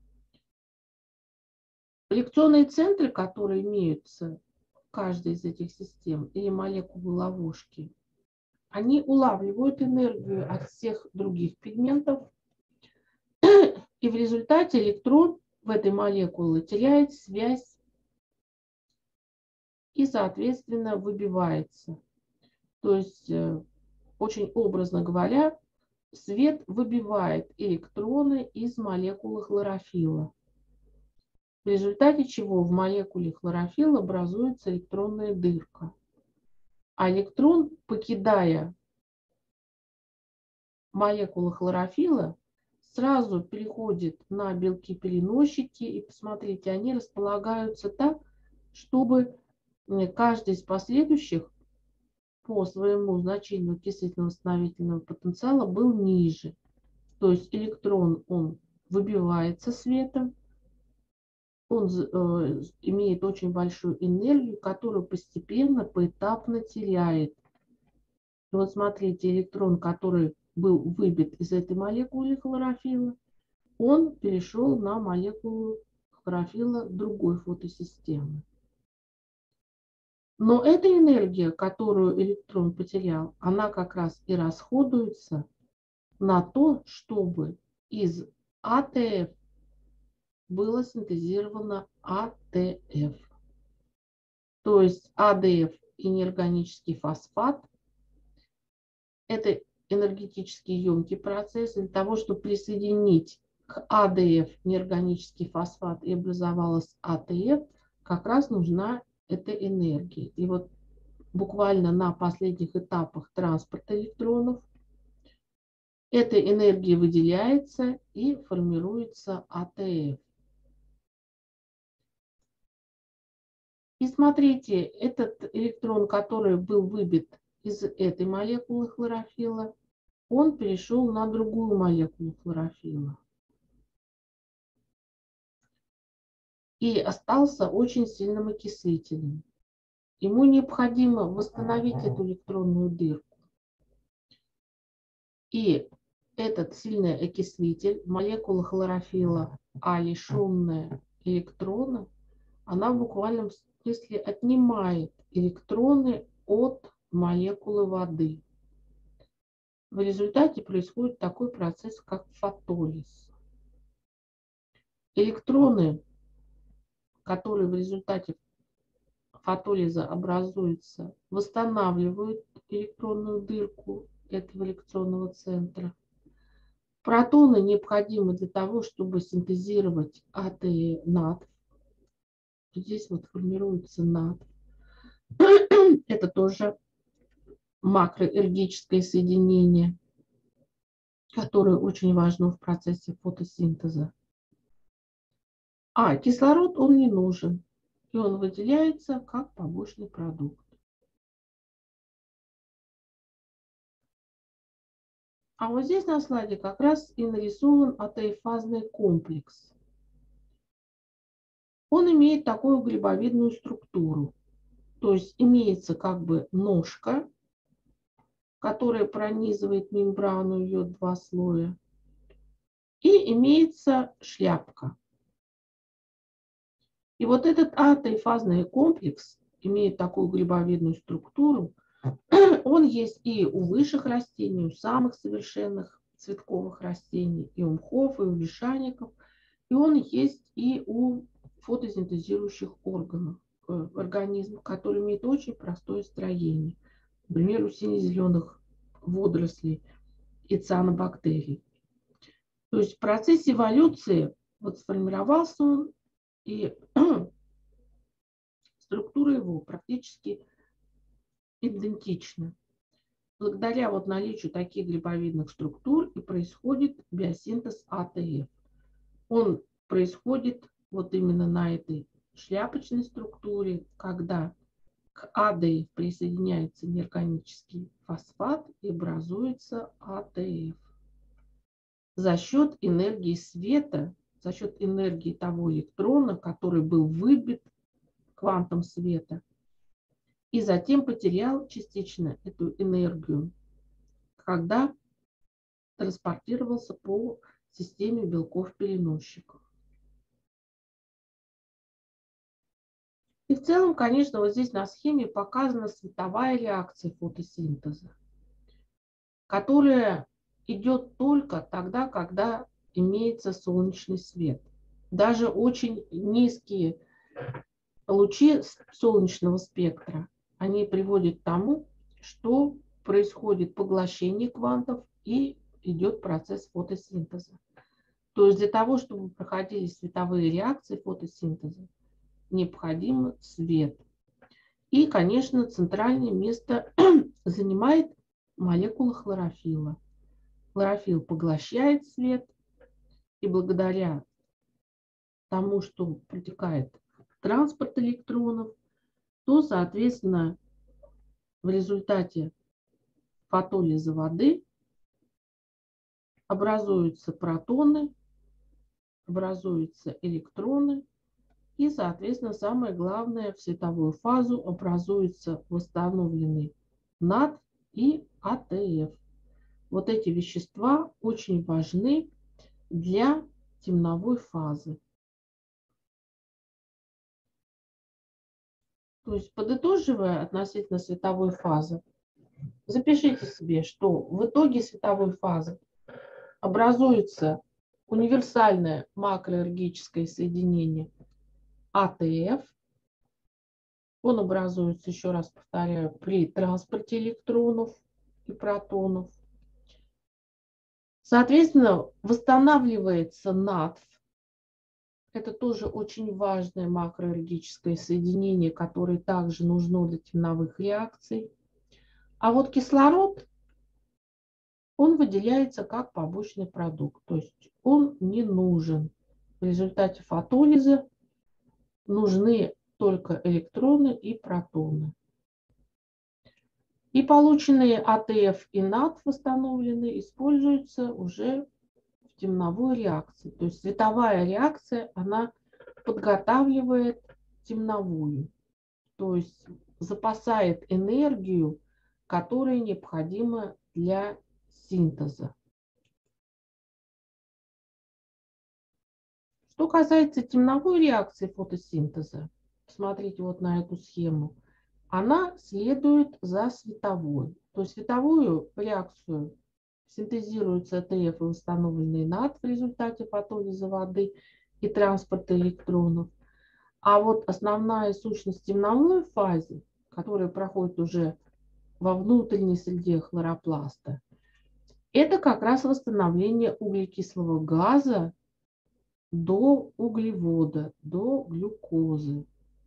Реакционные центры, которые имеются в каждой из этих систем, или молекулы ловушки, они улавливают энергию от всех других пигментов И в результате электрон в этой молекуле теряет связь и, соответственно, выбивается. То есть, очень образно говоря, свет выбивает электроны из молекулы хлорофилла. В результате чего в молекуле хлорофилла образуется электронная дырка. А электрон, покидая молекулу хлорофилла, сразу переходит на белки-переносчики. И посмотрите, они располагаются так, чтобы каждый из последующих по своему значению окислительно-восстановительного потенциала был ниже. То есть электрон, он выбивается светом, он имеет очень большую энергию, которую постепенно, поэтапно теряет. И вот смотрите, электрон, который был выбит из этой молекулы хлорофилла, он перешел на молекулу хлорофилла другой фотосистемы. Но эта энергия, которую электрон потерял, она как раз и расходуется на то, чтобы из АТФ было синтезировано АТФ. То есть АДФ и неорганический фосфат – это энергетически емкий процесс. Для того, чтобы присоединить к АДФ неорганический фосфат и образовалась АТФ, как раз нужна эта энергия. И вот буквально на последних этапах транспорта электронов эта энергия выделяется и формируется АТФ. И смотрите, этот электрон, который был выбит из этой молекулы хлорофилла, он перешел на другую молекулу хлорофилла. И остался очень сильным окислителем. Ему необходимо восстановить эту электронную дырку. И этот сильный окислитель, молекула хлорофилла, лишенная электрона, она в буквальном смысле отнимает электроны от молекулы воды. В результате происходит такой процесс, как фотолиз. Электроны, которые в результате фотолиза образуются, восстанавливают электронную дырку этого электронного центра. Протоны необходимы для того, чтобы синтезировать АТНАТ. Здесь вот формируется НАТ. Это тоже макроэнергетическое соединение, которое очень важно в процессе фотосинтеза. А кислород, он не нужен, и он выделяется как побочный продукт. А вот здесь на слайде как раз и нарисован атеифазный комплекс. Он имеет такую глебовидную структуру. То есть имеется как бы ножка, которая пронизывает мембрану, ее два слоя. И имеется шляпка. И вот этот атеифазный комплекс имеет такую глебовидную структуру. Он есть и у высших растений, у самых совершенных цветковых растений, и у мхов, и у лишайников. И он есть и у фотосинтезирующих организмов, которые имеют очень простое строение. Например, у сине-зеленых водорослей и цианобактерий. То есть в процессе эволюции вот сформировался он, и структура его практически идентична. Благодаря вот наличию таких глебовидных структур и происходит биосинтез АТФ. Он происходит вот именно на этой шляпочной структуре, когда к АДФ присоединяется неорганический фосфат и образуется АТФ. За счет энергии света, за счет энергии того электрона, который был выбит квантом света, и затем потерял частично эту энергию, когда транспортировался по системе белков-переносчиков. И в целом, конечно, вот здесь на схеме показана световая реакция фотосинтеза, которая идет только тогда, когда имеется солнечный свет. Даже очень низкие лучи солнечного спектра, они приводят к тому, что происходит поглощение квантов и идет процесс фотосинтеза. То есть для того, чтобы проходили световые реакции фотосинтеза, необходим свет. И, конечно, центральное место занимает молекула хлорофилла. Хлорофилл поглощает свет, и благодаря тому, что протекает транспорт электронов, то, соответственно, в результате фотолиза воды образуются протоны, образуются электроны, и, соответственно, самое главное, в световую фазу образуется восстановленный НАД и АТФ. Вот эти вещества очень важны для темновой фазы. То есть, подытоживая относительно световой фазы, запишите себе, что в итоге световой фазы образуется универсальное макроэнергетическое соединение АТФ. Он образуется, еще раз повторяю, при транспорте электронов и протонов. Соответственно, восстанавливается НАДФ. Это тоже очень важное макроэнергетическое соединение, которое также нужно для темновых реакций. А вот кислород, он выделяется как побочный продукт, то есть он не нужен. В результате фотолиза нужны только электроны и протоны. И полученные АТФ и НАД восстановленные используются уже в темновой реакции. То есть световая реакция, она подготавливает темновую. То есть запасает энергию, которая необходима для синтеза. Что касается темновой реакции фотосинтеза, посмотрите вот на эту схему, она следует за световой. То есть световую реакцию синтезируется АТФ и восстановленный НАД в результате фотолиза воды и транспорта электронов. А вот основная сущность темновой фазы, которая проходит уже во внутренней среде хлоропласта, это как раз восстановление углекислого газа до углевода, до глюкозы.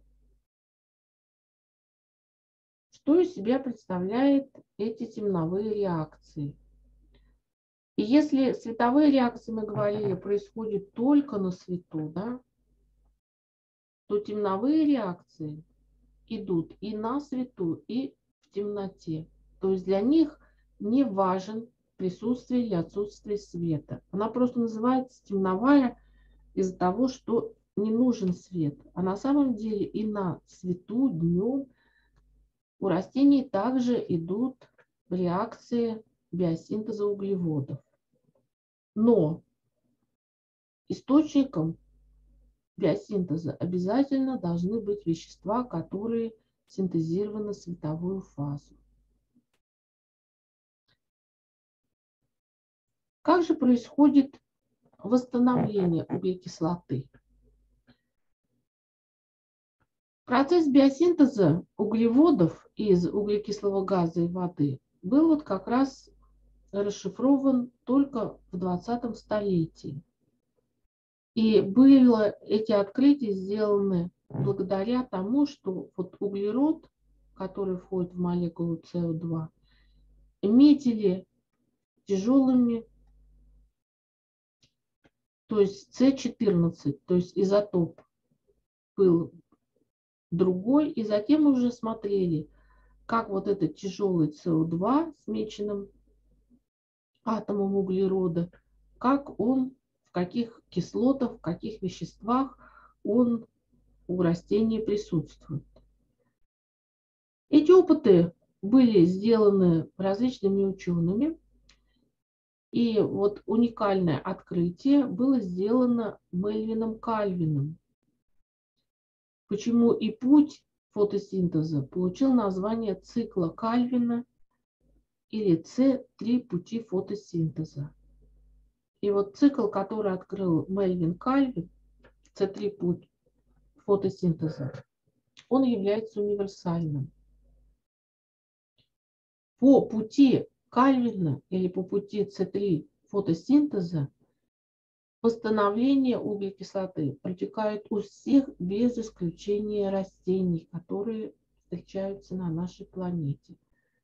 Что из себя представляют эти темновые реакции? И если световые реакции, мы говорили, происходят только на свету, да, то темновые реакции идут и на свету, и в темноте. То есть для них не важен присутствие или отсутствие света. Она просто называется темновая из-за того, что не нужен свет. А на самом деле и на свету днем у растений также идут реакции биосинтеза углеводов. Но источником биосинтеза обязательно должны быть вещества, которые синтезированы в световую фазу. Как же происходит восстановление углекислоты? Процесс биосинтеза углеводов из углекислого газа и воды был вот как раз расшифрован только в 20 столетии. И были эти открытия сделаны благодаря тому, что вот углерод, который входит в молекулу СО2, метили тяжелыми, то есть С14, то есть изотоп был другой, и затем уже смотрели, как вот этот тяжелый СО2 с меченым атомом углерода, как он, в каких кислотах, в каких веществах он у растений присутствует. Эти опыты были сделаны различными учеными, и вот уникальное открытие было сделано Мельвином Кальвином. Почему и путь фотосинтеза получил название цикла Кальвина или С3 пути фотосинтеза. И вот цикл, который открыл Мельвин Кальвин, С3 путь фотосинтеза, он является универсальным. По пути Кальвина или по пути С3 фотосинтеза восстановление углекислоты протекает у всех без исключения растений, которые встречаются на нашей планете.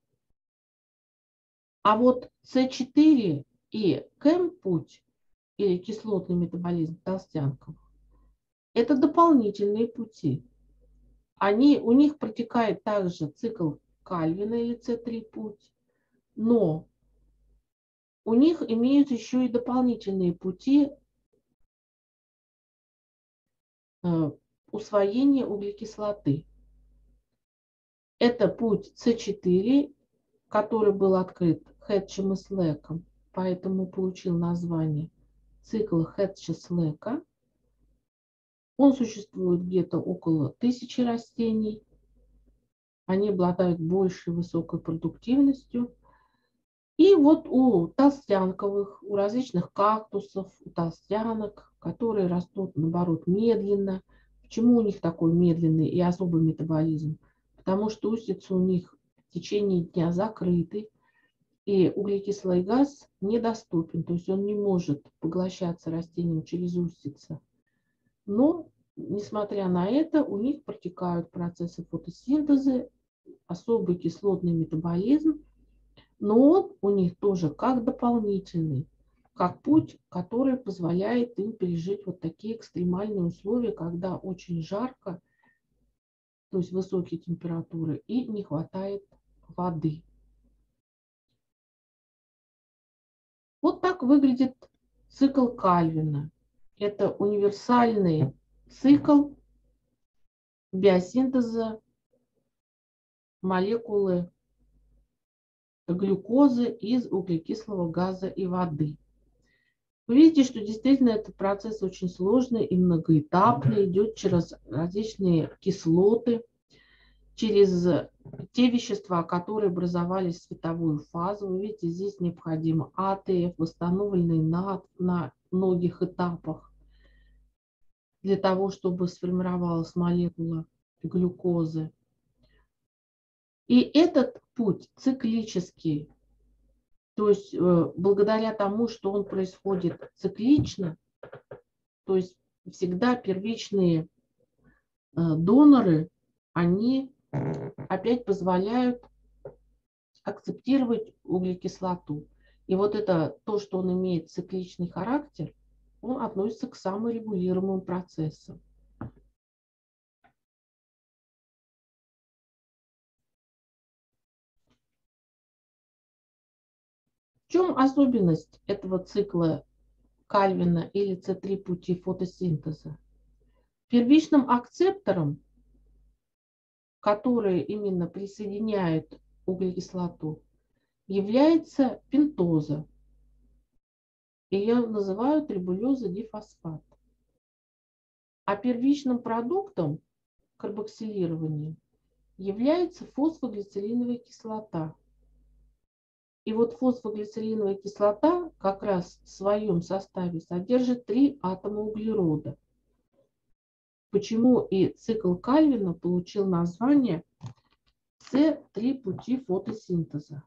А вот С4 и КЭМ-путь или кислотный метаболизм толстянков – это дополнительные пути. У них протекает также цикл Кальвина или С3 путь, но у них имеются еще и дополнительные пути усвоения углекислоты. Это путь С4, который был открыт Хэтчем и Слэком, поэтому получил название цикл Хэтча-Слэка. Он существует где-то около 1000 растений. Они обладают большей высокой продуктивностью. И вот у толстянковых, у различных кактусов, у толстянок, которые растут, наоборот, медленно. Почему у них такой медленный и особый метаболизм? Потому что устицы у них в течение дня закрыты, и углекислый газ недоступен, то есть он не может поглощаться растением через устицы. Но, несмотря на это, у них протекают процессы фотосинтеза, особый кислотный метаболизм, но он у них тоже как дополнительный, как путь, который позволяет им пережить вот такие экстремальные условия, когда очень жарко, то есть высокие температуры, и не хватает воды. Вот так выглядит цикл Кальвина. Это универсальный цикл биосинтеза молекулы глюкозы из углекислого газа и воды. Вы видите, что действительно этот процесс очень сложный и многоэтапный, идет через различные кислоты, через те вещества, которые образовали световую фазу. Вы видите, здесь необходимо АТФ, восстановленный на многих этапах, для того, чтобы сформировалась молекула глюкозы. И этот путь циклический, то есть благодаря тому, что он происходит циклично, то есть всегда первичные доноры, они опять позволяют акцептировать углекислоту. И вот это то, что он имеет цикличный характер, он относится к саморегулируемым процессам. В чем особенность этого цикла Кальвина или С3 пути фотосинтеза? Первичным акцептором, который именно присоединяет углекислоту, является пентоза. Ее называют рибулеза-дифосфат. А первичным продуктом карбоксилирования является фосфоглицериновая кислота. И вот фосфоглицериновая кислота как раз в своем составе содержит 3 атома углерода. Почему и цикл Кальвина получил название С3 пути фотосинтеза.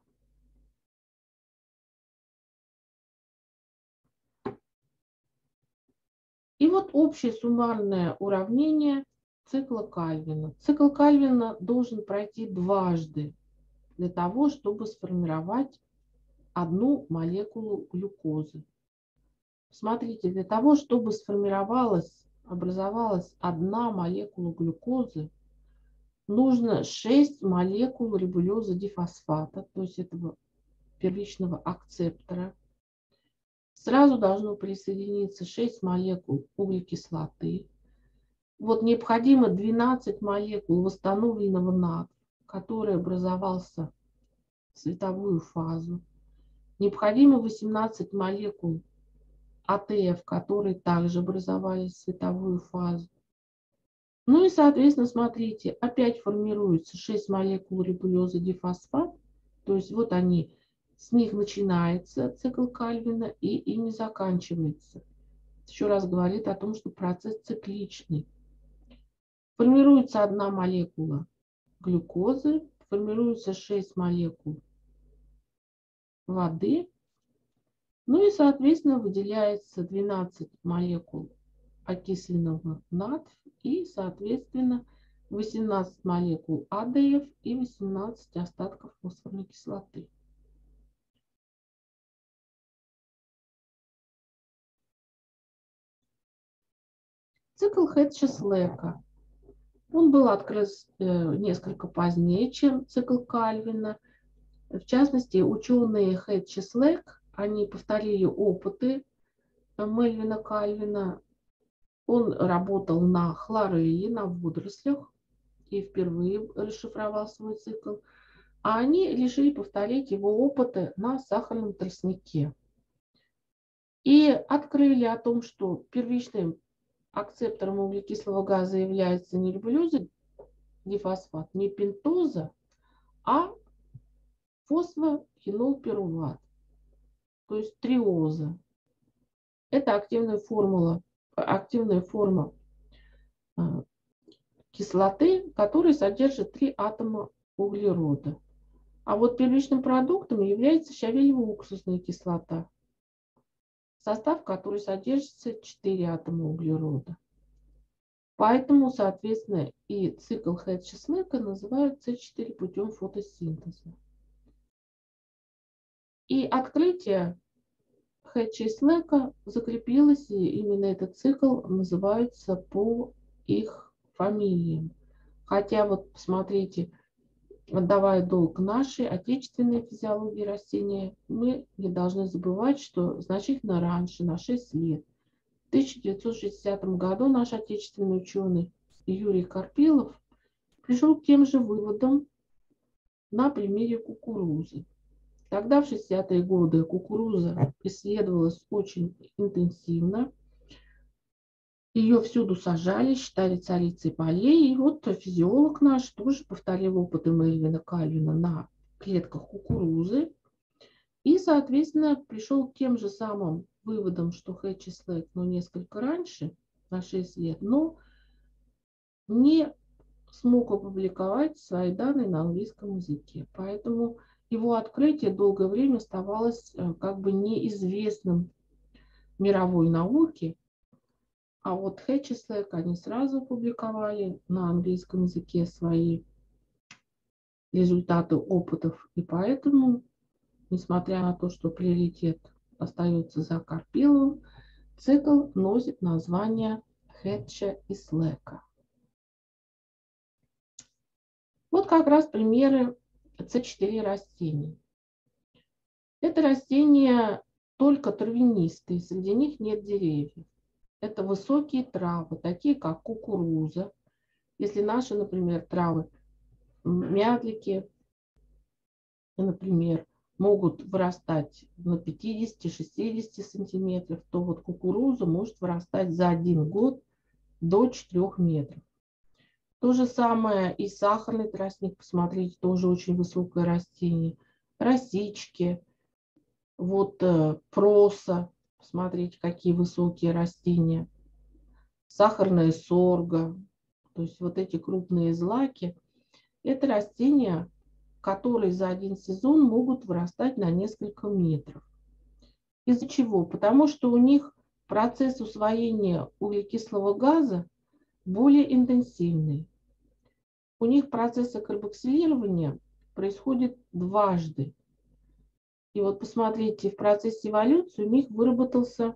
И вот общее суммарное уравнение цикла Кальвина. Цикл Кальвина должен пройти дважды для того, чтобы сформировать одну молекулу глюкозы. Смотрите, для того, чтобы образовалась одна молекула глюкозы, нужно 6 молекул рибулеза-дифосфата, то есть этого первичного акцептора. Сразу должно присоединиться 6 молекул углекислоты. Вот необходимо 12 молекул восстановленного натрия, который образовался в световую фазу. Необходимо 18 молекул АТФ, которые также образовались в световую фазу. Ну и, соответственно, смотрите, опять формируется 6 молекул рибулеза-дифосфат. То есть вот они С них начинается цикл Кальвина и ими заканчивается. Еще раз говорит о том, что процесс цикличный. Формируется одна молекула глюкозы, формируется 6 молекул воды, ну и, соответственно, выделяется 12 молекул окисленного натрия и, соответственно, 18 молекул АДФ и 18 остатков фосфорной кислоты. Цикл Хэтча-Слэка. Он был открыт несколько позднее, чем цикл Кальвина. В частности, ученые Хэтч-Слэк, они повторили опыты Мельвина Кальвина. Он работал на хлореле, на водорослях и впервые расшифровал свой цикл. А они решили повторить его опыты на сахарном тростнике. И открыли о том, что первичным акцептором углекислого газа является не рибулеза-дифосфат, не пентоза, а фосфохинолпируват, то есть триоза. Это активная форма кислоты, которая содержит 3 атома углерода. А вот первичным продуктом является щавелево-уксусная кислота, в состав которой содержится 4 атома углерода. Поэтому, соответственно, и цикл Хэтча-Слэка называют С4 путем фотосинтеза. И открытие Хэтча и Слэка закрепилось, и именно этот цикл называется по их фамилиям. Хотя вот посмотрите, отдавая долг нашей отечественной физиологии растения, мы не должны забывать, что значительно раньше, на 6 лет, в 1960 году наш отечественный ученый Юрий Карпилов пришел к тем же выводам на примере кукурузы. Тогда, в 60-е годы, кукуруза исследовалась очень интенсивно. Ее всюду сажали, считали царицей полей. И вот физиолог наш тоже повторил опыты Мельвина Кальвина на клетках кукурузы. И, соответственно, пришел к тем же самым выводам, что Хэтч и Слэк, но несколько раньше, на 6 лет, но не смог опубликовать свои данные на английском языке. Поэтому его открытие долгое время оставалось как бы неизвестным мировой науке. А вот Хэтч и Слэк, они сразу опубликовали на английском языке свои результаты опытов. И поэтому, несмотря на то, что приоритет остается за Карпиловым, цикл носит название Хэтча и Слэка. Вот как раз примеры С4 растений. Это растения только травянистые, среди них нет деревьев. Это высокие травы, такие как кукуруза. Если наши, например, травы, мятлики, например, могут вырастать на 50-60 сантиметров, то вот кукуруза может вырастать за 1 год до 4 метров. То же самое и сахарный тростник, посмотрите, тоже очень высокое растение. Росички, вот проса, посмотрите, какие высокие растения. Сахарная сорга, то есть вот эти крупные злаки, это растения, которые за один сезон могут вырастать на несколько метров. Из-за чего? Потому что у них процесс усвоения углекислого газа более интенсивный. У них процесс карбоксилирования происходит дважды. И вот посмотрите, в процессе эволюции у них выработался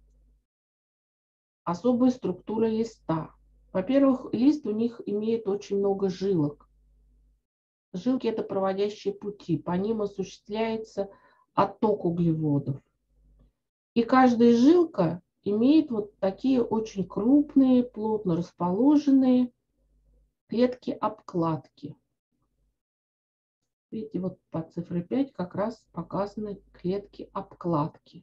особая структура листа. Во-первых, лист у них имеет очень много жилок. Жилки – это проводящие пути, по ним осуществляется отток углеводов. И каждая жилка имеет вот такие очень крупные, плотно расположенные клетки-обкладки. Видите, вот по цифре 5 как раз показаны клетки-обкладки.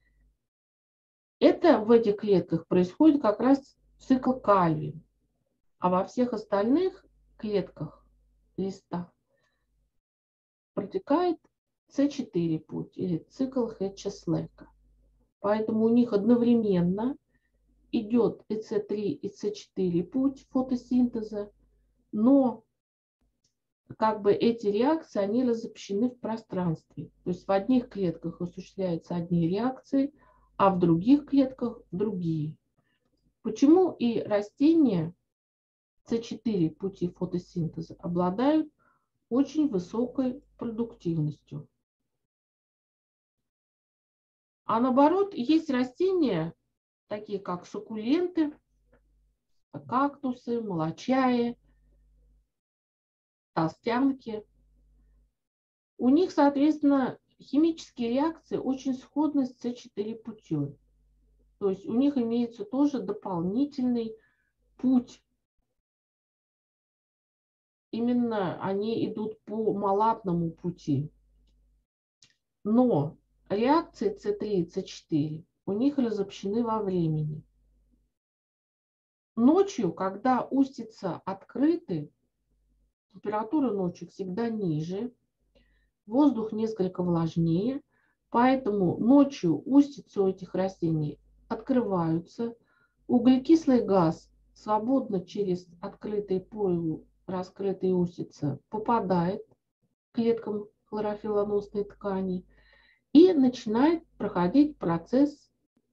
Это в этих клетках происходит как раз цикл Кальвин. А во всех остальных клетках листа протекает С4 путь или цикл Хэтча-Слэка. Поэтому у них одновременно идет и С3, и С4 путь фотосинтеза, но как бы эти реакции, они разобщены в пространстве. То есть в одних клетках осуществляются одни реакции, а в других клетках другие. Почему и растения С4 пути фотосинтеза обладают очень высокой продуктивностью. А наоборот, есть растения, такие как суккуленты, кактусы, молочаи, толстянки. У них, соответственно, химические реакции очень сходны с С4 путем. То есть у них имеется тоже дополнительный путь. Именно они идут по малатному пути. Но реакции С3 и С4 у них разобщены во времени. Ночью, когда устица открыты, температура ночью всегда ниже, воздух несколько влажнее, поэтому ночью устицы у этих растений открываются, углекислый газ свободно через открытые пойлу, раскрытые устицы попадает к клеткам хлорофиллоносной ткани и начинает проходить процесс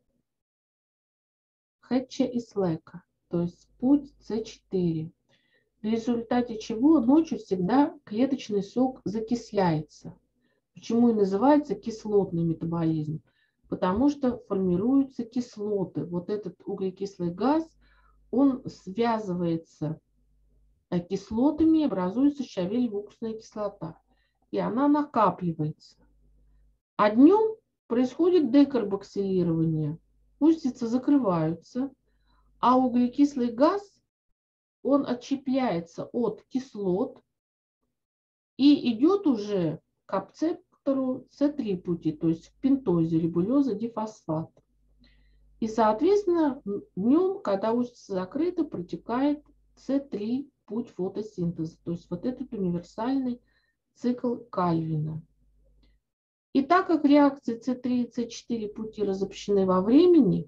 Хэтча и Слэка, то есть путь С4, в результате чего ночью всегда клеточный сок закисляется. Почему и называется кислотный метаболизм? Потому что формируются кислоты. Вот этот углекислый газ, он связывается кислотами, образуется щавель-вуксусная кислота. И она накапливается. А днем происходит декарбоксилирование. Устицы закрываются, а углекислый газ, он отщепляется от кислот и идет уже к апцептору С3 пути, то есть к пентозе, рибулеза, дифосфат. И, соответственно, днем, когда устица закрыта, протекает С3 путь фотосинтеза, то есть вот этот универсальный цикл Кальвина. И так как реакции С3 и С4 пути разобщены во времени,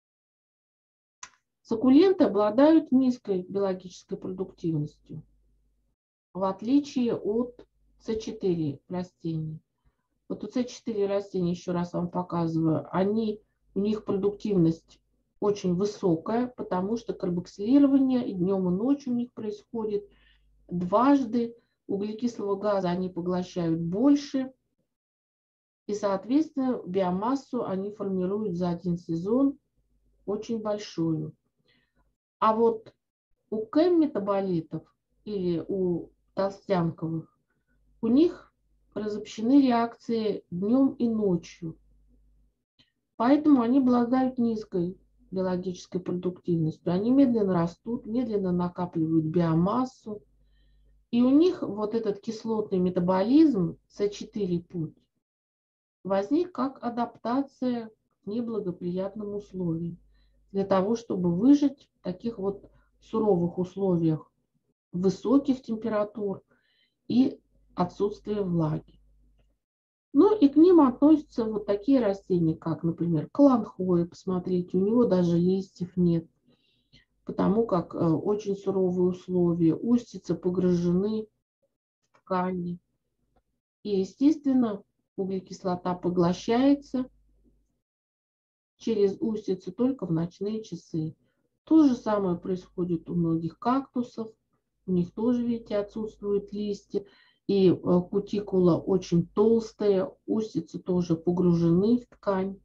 суккуленты обладают низкой биологической продуктивностью, в отличие от С4 растений. Вот у С4 растений, еще раз вам показываю, у них продуктивность очень высокая, потому что карбоксилирование и днем, и ночью у них происходит дважды. Углекислого газа они поглощают больше, и, соответственно, биомассу они формируют за один сезон очень большую. А вот у КЭМ-метаболитов или у толстянковых, у них разобщены реакции днем и ночью. Поэтому они обладают низкой биологической продуктивностью. Они медленно растут, медленно накапливают биомассу. И у них вот этот кислотный метаболизм С4 путь возник как адаптация к неблагоприятным условиям. Для того, чтобы выжить в таких вот суровых условиях высоких температур и отсутствия влаги. Ну и к ним относятся вот такие растения, как, например, каланхоя. Посмотрите, у него даже листьев нет, потому как очень суровые условия, устицы погружены в ткани. И, естественно, углекислота поглощается через устицу только в ночные часы. То же самое происходит у многих кактусов. У них тоже, видите, отсутствуют листья. И кутикула очень толстая, устицы тоже погружены в ткань.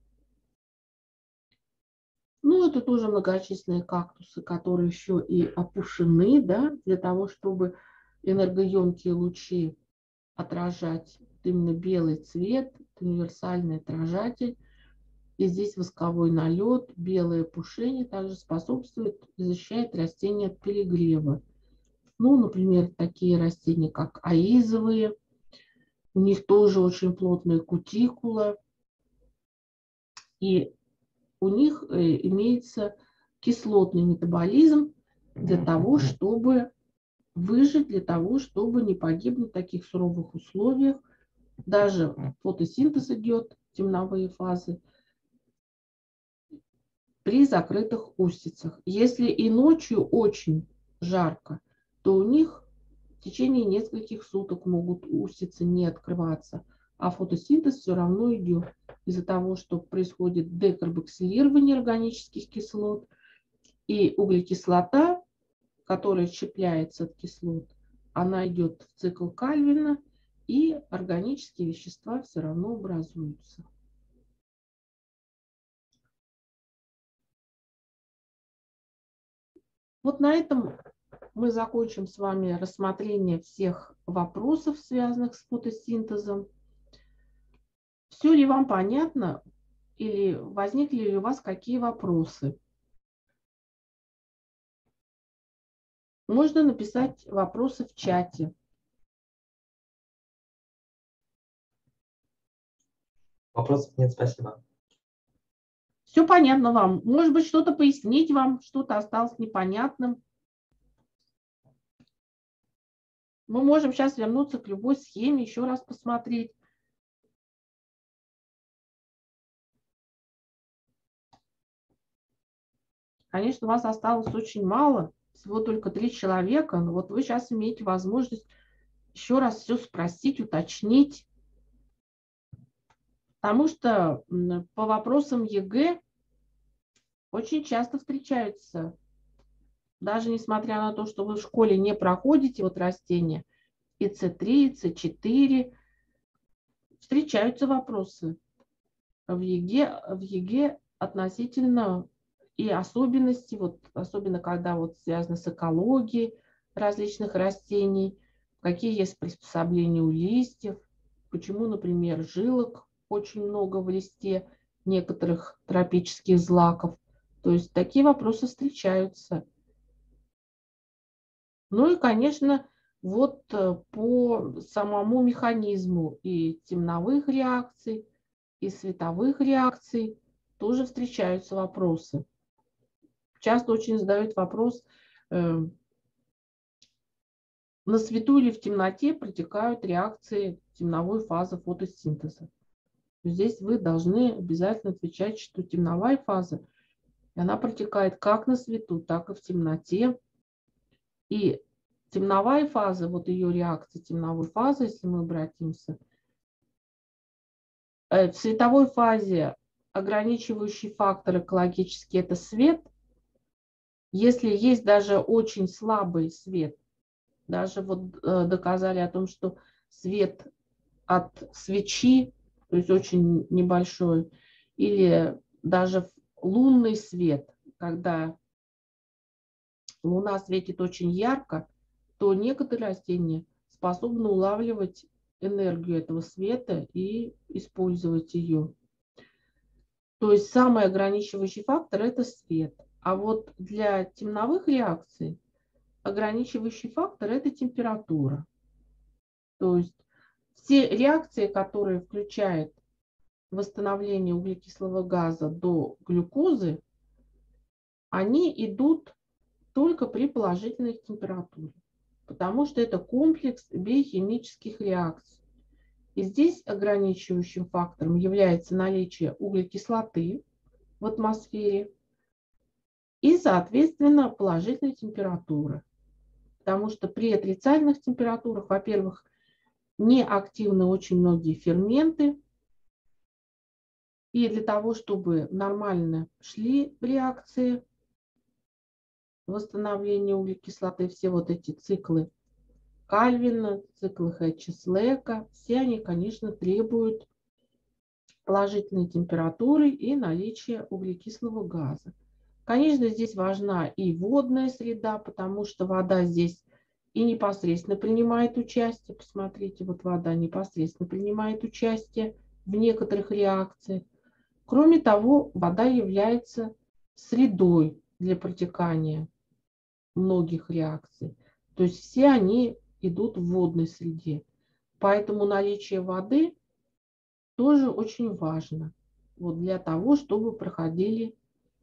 Ну, это тоже многочисленные кактусы, которые еще и опушены, да, для того, чтобы энергоемкие лучи отражать. Именно белый цвет, это универсальный отражатель. И здесь восковой налет, белое опушение также способствует и защищает растения от перегрева. Ну, например, такие растения, как аизовые, у них тоже очень плотная кутикула, и у них имеется кислотный метаболизм для того, чтобы выжить, для того, чтобы не погибнуть в таких суровых условиях Даже фотосинтез идет, темновые фазы, при закрытых устицах. Если и ночью очень жарко, то у них в течение нескольких суток могут устицы не открываться, а фотосинтез все равно идет из-за того, что происходит декарбоксилирование органических кислот, и углекислота, которая отщепляется от кислот, она идет в цикл Кальвина, и органические вещества все равно образуются. Вот на этом мы закончим с вами рассмотрение всех вопросов, связанных с фотосинтезом. Все ли вам понятно или возникли ли у вас какие вопросы? Можно написать вопросы в чате. Вопросов нет, спасибо. Все понятно вам? Может быть, что-то пояснить вам, что-то осталось непонятным? Мы можем сейчас вернуться к любой схеме, еще раз посмотреть. Конечно, вас осталось очень мало, всего только 3 человека, но вот вы сейчас имеете возможность еще раз все спросить, уточнить. Потому что по вопросам ЕГЭ очень часто встречаются, даже несмотря на то, что вы в школе не проходите вот растения, и С3, и С4, встречаются вопросы в ЕГЭ относительно и особенности, вот, особенно когда вот связано с экологией различных растений, какие есть приспособления у листьев, почему, например, жилок очень много в листе некоторых тропических злаков. То есть такие вопросы встречаются. Ну и, конечно, вот по самому механизму и темновых реакций, и световых реакций тоже встречаются вопросы. Часто очень задают вопрос, на свету или в темноте протекают реакции темновой фазы фотосинтеза. Здесь вы должны обязательно отвечать, что темновая фаза, она протекает как на свету, так и в темноте. И темновая фаза, вот ее реакция темновой фазы, если мы обратимся, в световой фазе ограничивающий фактор экологический – это свет. Если есть даже очень слабый свет, даже вот доказали о том, что свет от свечи, то есть очень небольшой, или даже лунный свет, когда луна светит очень ярко, то некоторые растения способны улавливать энергию этого света и использовать ее. То есть самый ограничивающий фактор – это свет. А вот для темновых реакций ограничивающий фактор – это температура. То есть все реакции, которые включают восстановление углекислого газа до глюкозы, они идут только при положительной температуре, потому что это комплекс биохимических реакций. И здесь ограничивающим фактором является наличие углекислоты в атмосфере и, соответственно, положительная температура. Потому что при отрицательных температурах, во-первых, неактивны очень многие ферменты, и для того, чтобы нормально шли реакции восстановления углекислоты, все вот эти циклы Кальвина, циклы Хэтчеслека, все они, конечно, требуют положительной температуры и наличия углекислого газа. Конечно, здесь важна и водная среда, потому что вода здесь и непосредственно принимает участие. Посмотрите, вот вода непосредственно принимает участие в некоторых реакциях. Кроме того, вода является средой для протекания многих реакций. То есть все они идут в водной среде. Поэтому наличие воды тоже очень важно вот для того, чтобы проходили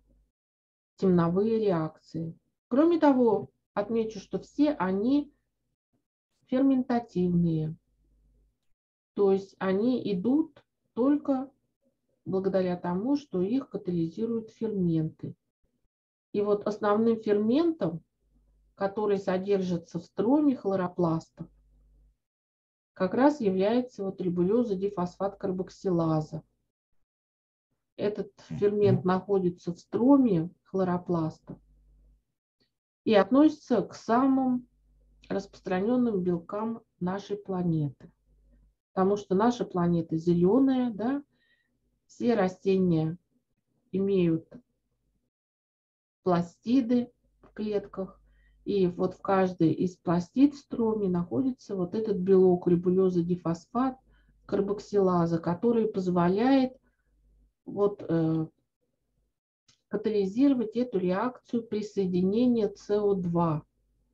темновые реакции. Кроме того, отмечу, что все они ферментативные. То есть они идут только благодаря тому, что их катализируют ферменты. И вот основным ферментом, который содержится в строме хлоропластов, как раз является вот рибулеза-дифосфат-карбоксилаза. Этот фермент находится в строме хлоропластов и относится к самым распространенным белкам нашей планеты. Потому что наша планета зеленая, да, все растения имеют пластиды в клетках, и вот в каждой из пластид в строме находится вот этот белок рибулеза-дифосфат карбоксилаза, который позволяет вот катализировать эту реакцию присоединения СО2.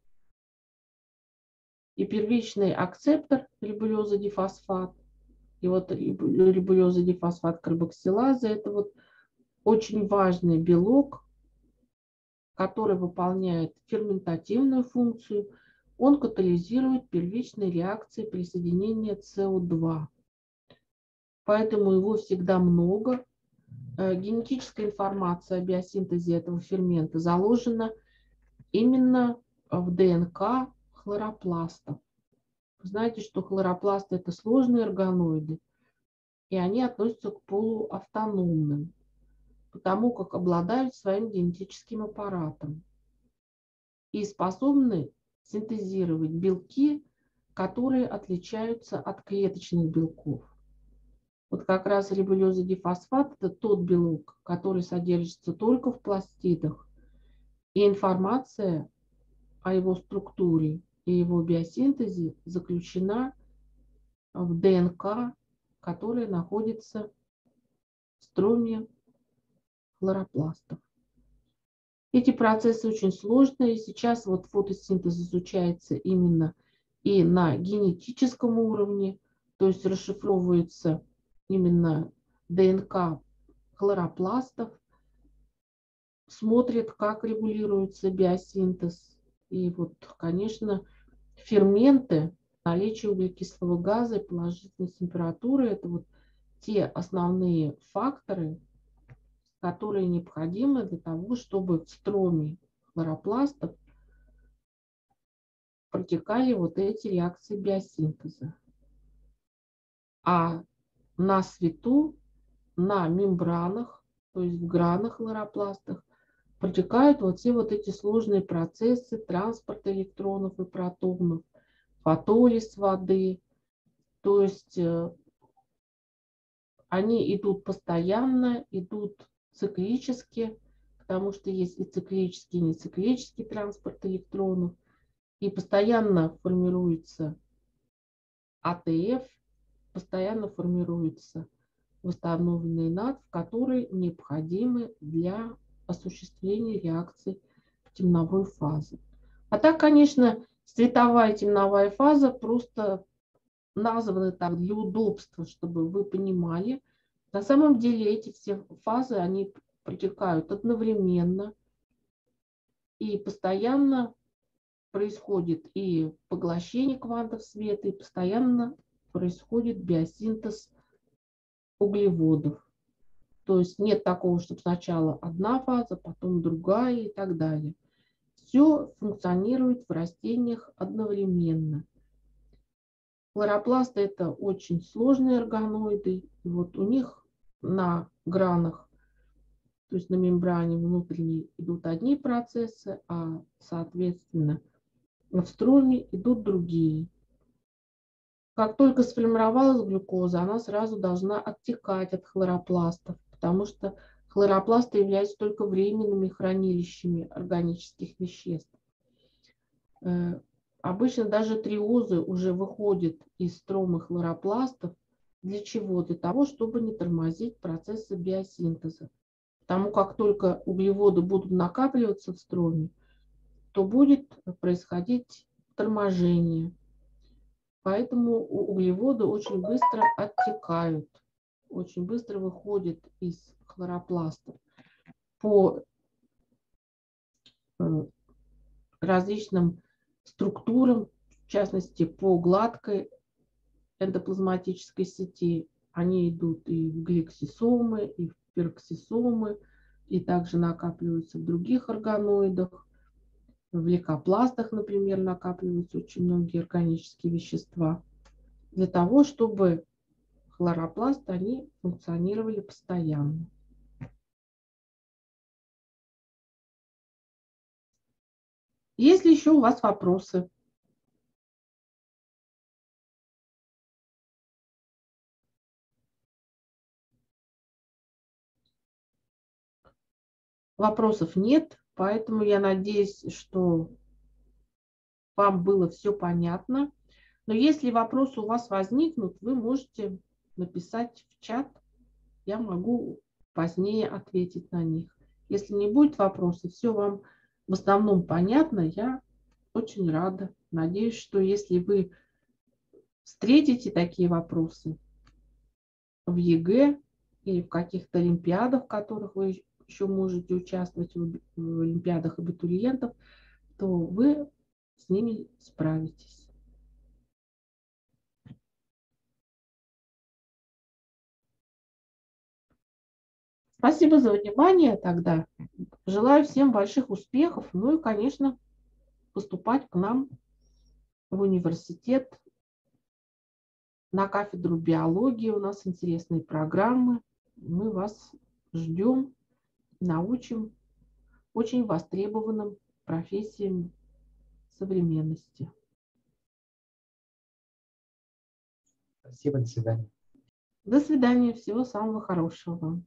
И первичный акцептор рибулеза-дифосфат, и вот рибулеза-дифосфат карбоксилаза – это вот очень важный белок, который выполняет ферментативную функцию. Он катализирует первичные реакции присоединения СО2. Поэтому его всегда много. Генетическая информация о биосинтезе этого фермента заложена именно в ДНК хлоропластов. Вы знаете, что хлоропласты – это сложные органоиды, и они относятся к полуавтономным, потому как обладают своим генетическим аппаратом и способны синтезировать белки, которые отличаются от клеточных белков. Вот как раз рибулеза-дифосфат – это тот белок, который содержится только в пластидах, и информация о его структуре и его биосинтезе заключена в ДНК, которая находится в строме хлоропластов. Эти процессы очень сложные, и сейчас вот фотосинтез изучается именно и на генетическом уровне, то есть расшифровывается именно ДНК хлоропластов, смотрят, как регулируется биосинтез. И вот, конечно, ферменты, наличие углекислого газа и положительной температуры – это вот те основные факторы, которые необходимы для того, чтобы в строме хлоропластов протекали вот эти реакции биосинтеза. А на свету, на мембранах, то есть в гранах хлоропластах, протекают вот все вот эти сложные процессы транспорта электронов и протонов, фотолиз воды. То есть они идут постоянно, идут циклически, потому что есть и циклический, и нециклический транспорт электронов, и постоянно формируется АТФ, постоянно формируется восстановленный НАД, который необходимы для осуществления реакции темновой фазы. А так, конечно, световая темновая фаза просто названы так для удобства, чтобы вы понимали. На самом деле эти все фазы, они протекают одновременно, и постоянно происходит и поглощение квантов света, и постоянно происходит биосинтез углеводов. То есть нет такого, чтобы сначала одна фаза, потом другая и так далее. Все функционирует в растениях одновременно. Хлоропласты – это очень сложные органоиды. И вот у них на гранах, то есть на мембране внутренней, идут одни процессы, а соответственно в строме идут другие. Как только сформировалась глюкоза, она сразу должна оттекать от хлоропластов, потому что хлоропласты являются только временными хранилищами органических веществ. Обычно даже триозы уже выходят из стромы хлоропластов. Для чего? Для того, чтобы не тормозить процессы биосинтеза. Потому как только углеводы будут накапливаться в строме, то будет происходить торможение. Поэтому углеводы очень быстро оттекают, очень быстро выходят из хлоропластов по различным структурам, в частности по гладкой эндоплазматической сети, они идут и в гликсисомы, и в пероксисомы, и также накапливаются в других органоидах. В лейкопластах, например, накапливаются очень многие органические вещества. Для того, чтобы хлоропласты, они функционировали постоянно. Есть ли еще у вас вопросы? Вопросов нет, поэтому я надеюсь, что вам было все понятно. Но если вопросы у вас возникнут, вы можете написать в чат, я могу позднее ответить на них. Если не будет вопросов, все вам в основном понятно, я очень рада. Надеюсь, что если вы встретите такие вопросы в ЕГЭ или в каких-то олимпиадах, в которых вы еще можете участвовать, в олимпиадах абитуриентов, то вы с ними справитесь. Спасибо за внимание тогда. Желаю всем больших успехов. Ну и, конечно, поступать к нам в университет на кафедру биологии. У нас интересные программы. Мы вас ждем, научим очень востребованным профессиям современности. Спасибо, до свидания. До свидания. Всего самого хорошего вам.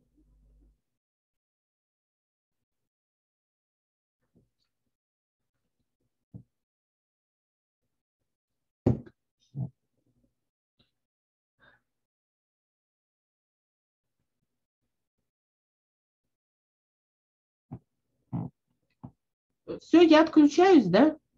Все, я отключаюсь, да?